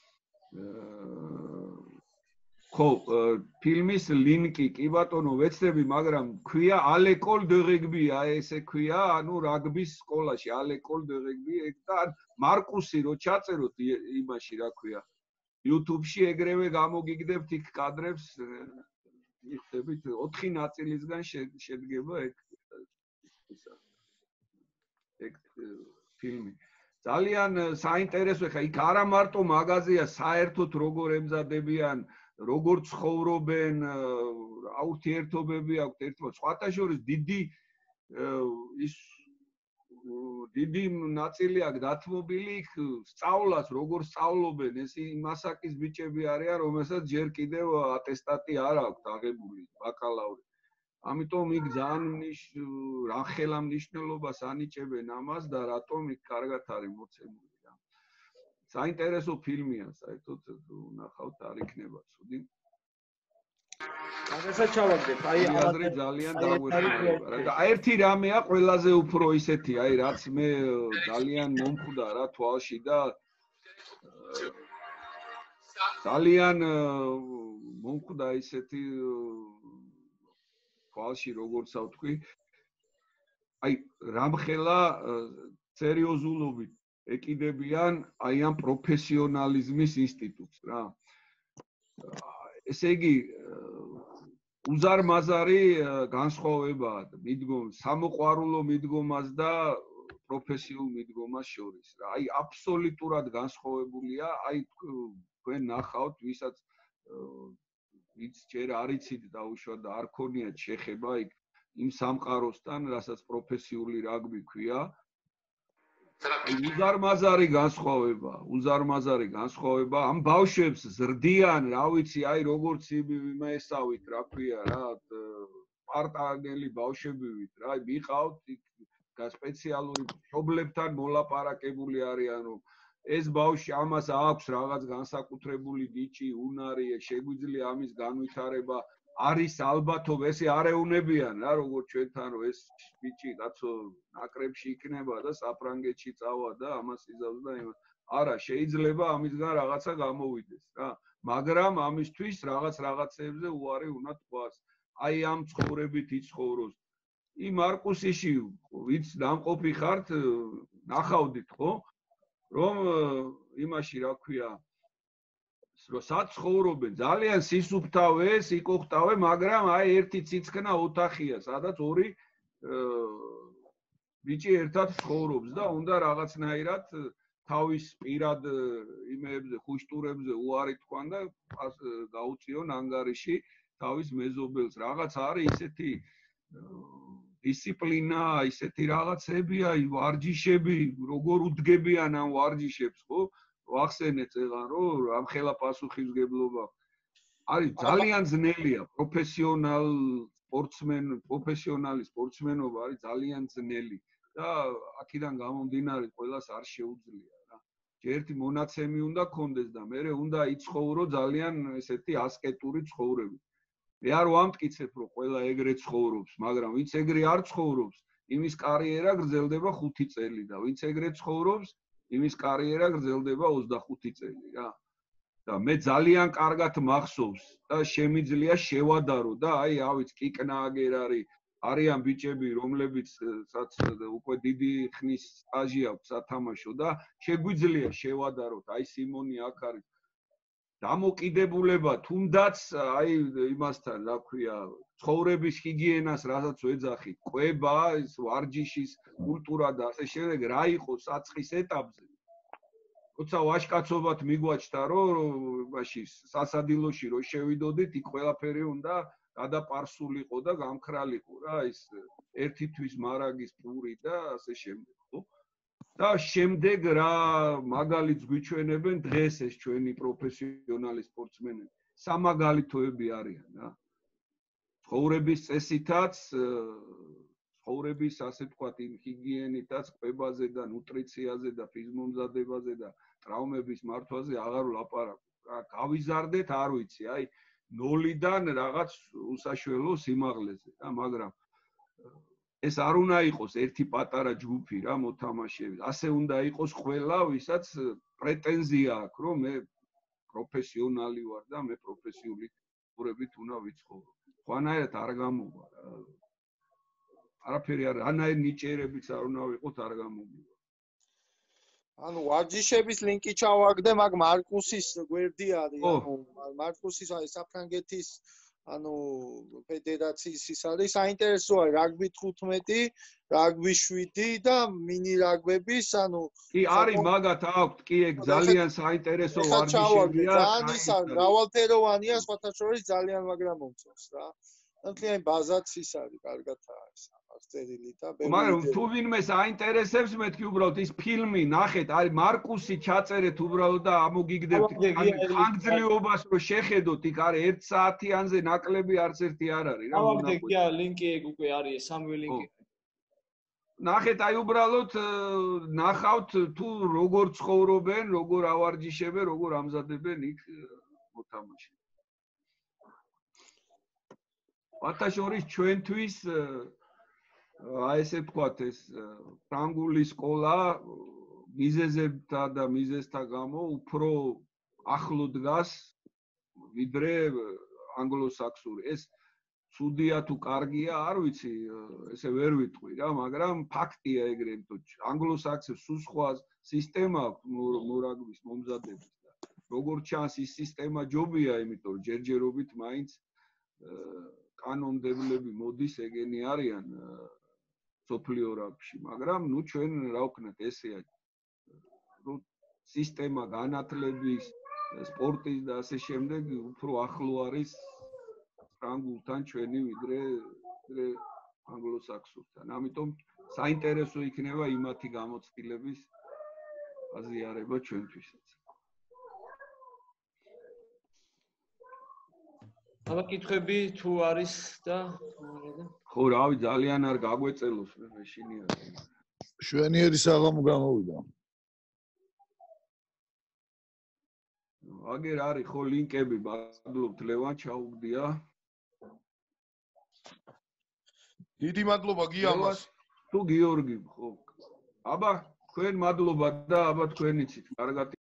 ხო ფილმის ლინკი კი ბატონო ვეცდები მაგრამ ქვია ალეკოლ დე რეგბი აი ესე ქვია ანუ რაგბის სკოლაში ალეკოლ დე რეგბი ეგ და მარკუსი რო ჩაწეროთ იმაში რა ქვია YouTube-ში ეგრევე გამოგიგდებთ იქ კადრებს იხდებით ოთხი ნაწილისგან შედგება ეგ ისა ეგ ფილმი ძალიან საინტერესო ხა იქ არა მარტო მაღაზია, საერთოდ როგორ ემზადებიან, როგორ ცხოვრობენ, რა ურთიერთობები აქვთ ერთმანეთს. სხვათა შორის დიდი ის დიდი ნაწილი აქვს დათმობილი იქ სწავლას, როგორ სწავლობენ, ეს მასაკის ბიჭები არიან, რომელსაც ჯერ კიდევ ატესტატი არ აქვთ აღებული, ბაკალავრი. ამიტომ იქ ძალიან რა ხელა მნიშვნელობას ანიჭებენ ამას და რატომ იქ კარგად არის მოცემული რა. საინტერესო ფილმია, საერთოდ ნახავთ, არ იქნება ცუდი. მაგასაც ჩავაგდებ, აი აზრი ძალიან დაგვეხმარება რა. და ერთი რამეა ყველაზე უფრო ისეთი, აი რაც მე ძალიან მომხვდა რა თვალში და ძალიან მომხვდა ისეთი თვალში როგორც ავთქვი, აი რამხელა სერიოზულობით ეკიდებიან აი ამ პროფესიონალიზმის ინსტიტუტს რა. ესე იგი უზარმაზარი განსხვავებაა მიდგომ სამოყვარულო მიდგომას და პროფესიულ მიდგომას შორის რა. აი აბსოლუტურად განსხვავებულია, აი თქვენ ნახავთ, ვისაც ვიც ჯერ არ იცით დაუშვათ და არ ქონიათ შეხება იქ იმ სამყაროსთან, რასაც პროფესიული რაგბი ქვია. უზარმაზარი განსხვავება, უზარმაზარი განსხვავება ამ ბავშვებს ზრდიან, რა ვიცი, აი როგორც იმესავით, რა ქვია რა, პარტანელი ბავშვებივით რა, მიყავთ იქ სპეციალური მშობლებთან მოლაპარაკებული არიან, რომ ეს ბავშვი ამას აქვს რაღაც განსაკუთრებული დიჭი, უნარი, შეგვიძლია ამის განვითარება, არის ალბათობ, ესე არეუნებიან რა, როგორც ჩვენთან, რომ ეს ბიჭი კაცო ნაკრებში იქნება და საფრანგეთში წავა და ამას იზავს და იმას. არა, შეიძლება ამისგან რაღაცა გამოვიდეს რა, მაგრამ ამისთვის რაღაც რაღაცებზე უარი უნდა თქვას. აი ამ ცხოვრებით იცხოვროს. იმ მარკუსიში, ვიც დამყოფი ხართ, ნახავდით, ხო? რომ იმაში რა ქვია, რომ საცხოვრობენ, ძალიან სისუფთავე, სიკოხტავე, მაგრამ აი ერთი ციცქნა ოთახია, სადაც ორი ბიჭი ერთად ცხოვრობს და უნდა რაღაცნაირად თავის პირად იმეებზე, ხუშტურებზე უარი თქვან და გაუწიონ ანგარიში თავის მეზობელს. რაღაც არის ისეთი დისციპლინა, ისეთი რაღაცებია, ვარჯიშები, როგორ უდგებიან ამ ვარჯიშებს, ხო? ვახსენეთ ეხლა, რომ რამხელა პასუხისმგებლობა არის ძალიან ძნელია, პროფესიონალ სპორტსმენ, პროფესიონალი სპორტსმენობა არის ძალიან ძნელი და აქედან გამომდინარე ყველას არ შეუძლია რა. ერთი მონაცემი უნდა კონდეს და მერე უნდა იცხოვრო ძალიან ესეთი ასკეტური ცხოვრებით. მე არ ვამტკიცებ, რომ ყველა ეგრე ცხოვრობს, მაგრამ ვინც ეგრე არ ცხოვრობს, იმის კარიერა გრძელდება ხუთი წელი და ვინც ეგრე ცხოვრობს, იმის კარიერა გრძელდება ოცდახუთი წელი რა. და მე ძალიან კარგად მახსოვს და შემიძლია შევადარო და აი ავიც კიკნა აგერ არის, არიან ბიჭები, რომლებიც უკვე დიდი ხნის სტაჟი აქვს სათამაშო და შეგვიძლია შევადაროთ, აი სიმონი აქ არის. დამოკიდებულება თუნდაც აი იმასთან რა ქვია ცხოვრების ჰიგიენას რასაც ვეძახით ყვება ის ვარჯიშის კულტურა და ასე შემდეგ რა იყო საწყის ეტაპზე როცა ვაჟკაცობად მიგვაჩნდა რომ მაშინ სასადილოში რო შევიდოდით იქ ყველაფერი უნდა გადაპარსულიყო და გამქრალიყო რა ის ერთი თვის მარაგის პური და ასე შემდეგ ხო და შემდეგ რა მაგალითს გვიჩვენებენ დღეს ეს ჩვენი პროფესიონალი სპორტსმენები სამაგალითოები არიან რა ცხოვრების წესითაც ცხოვრების ასე ვთქვათ იმ ჰიგიენითაც ყვებაზე და ნუტრიციაზე და ფიზმომზადებაზე და ტრავმების მართვაზე აღარ ვლაპარაკობ რა გავიზარდეთ არ ვიცი აი ნოლიდან რაღაც უსაშველო სიმაღლეზე რა მაგრამ ეს არ უნდა იყოს ერთი პატარა ჯგუფი რა მოთამაშეები. ასე უნდა იყოს ყველა, ვისაც პრეტენზია აქვს, რომ მე პროფესიონალი ვარ და მე პროფესიული ცხოვრებით უნდა ვიცხოვრო. ხვანაირად არ გამოვა რა. არაფერი არ, ანაირ ნიჭიერებიც არ უნდა ვიყოთ, არ გამოვა. ანუ ვარჯიშების ლინკი ჩავაგდე, მაგ მარკუსის გვერდი არის, ანუ მარკუსის აი საფრანგეთის ანუ ფედერაციის ის არის საინტერესოა რაგბი თხუთმეტი, რაგბი შვიდი და მინი რაგბების, ანუ კი არის მაგათ აქვთ, კი ეგ ძალიან საინტერესო ვარჯიშებია. ძალიან ისა მრავალფეროვანია, სხვათა შორის ძალიან მაგრამ მომწონს რა. ნათლიანი ბაზაც ის არის, კარგადაა ეს ამას წერილი და ბევრი. მაგრამ თუ ვინმე საინტერესებს მეთქი უბრალოდ ის ფილმი ნახეთ, არის მარკუსი ჩაწერეთ უბრალოდ და ამოგიგდებთ ხანგრძლივობას რომ შეხედოთ, იქ არის ერთ საათიანზე ნაკლები არც ერთი არ არის რა. ამაგდია ლინკი ეგ უკვე არის სამი ლინკი. ნახეთ აი უბრალოდ ნახავთ თუ როგორ ცხოვრობენ, როგორ ავარჯიშებენ, როგორ ამზადებენ იქ მოთამაშე. ვათაშორის ჩვენთვის აი ესე ვთქვათ ეს ფრანგული სკოლა მიზეზებთა და მიზეზთა გამო უფრო ახლო დგას ვიდრე ანგლო-საქსური. ეს ცუდია თუ კარგია, არ ვიცი, ესე ვერ ვიტყვი რა, მაგრამ ფაქტია ეგრე, ანგლო-საქსებს სულ სხვა სისტემა აქვს მორაგბის მომზადების და როგორც ჩანს ის სისტემა ჯობია, იმიტომ რომ ჯერჯერობით მაინც კანონმდებლები მოდის ეგენი არიან სოფლიო რაგბში, მაგრამ ნუ ჩვენ რა ვქნათ ესეა რომ სისტემა განათლების, სპორტის და ასე შემდეგ უფრო ახლო არის ფრანგულთან ჩვენი ვიდრე ვიდრე ანგლო-საქსურთან. ამიტომ საინტერესო იქნება იმათი გამოცდილების აზიარება ჩვენთვისაც. აბა კითხები თუ არის და ხო, რავი, ძალიან არ გაგვეწელოს მე მეშინია. შვენიერი საღამო გამოვიდა. აგერ არის ხო ლინკები, მადლობთ ლევან ჩაუგდია. დიდი მადლობა გიამას. თუ გიორგი, ხო. აბა, თქვენ მადლობა და აბა თქვენიცით. კარგად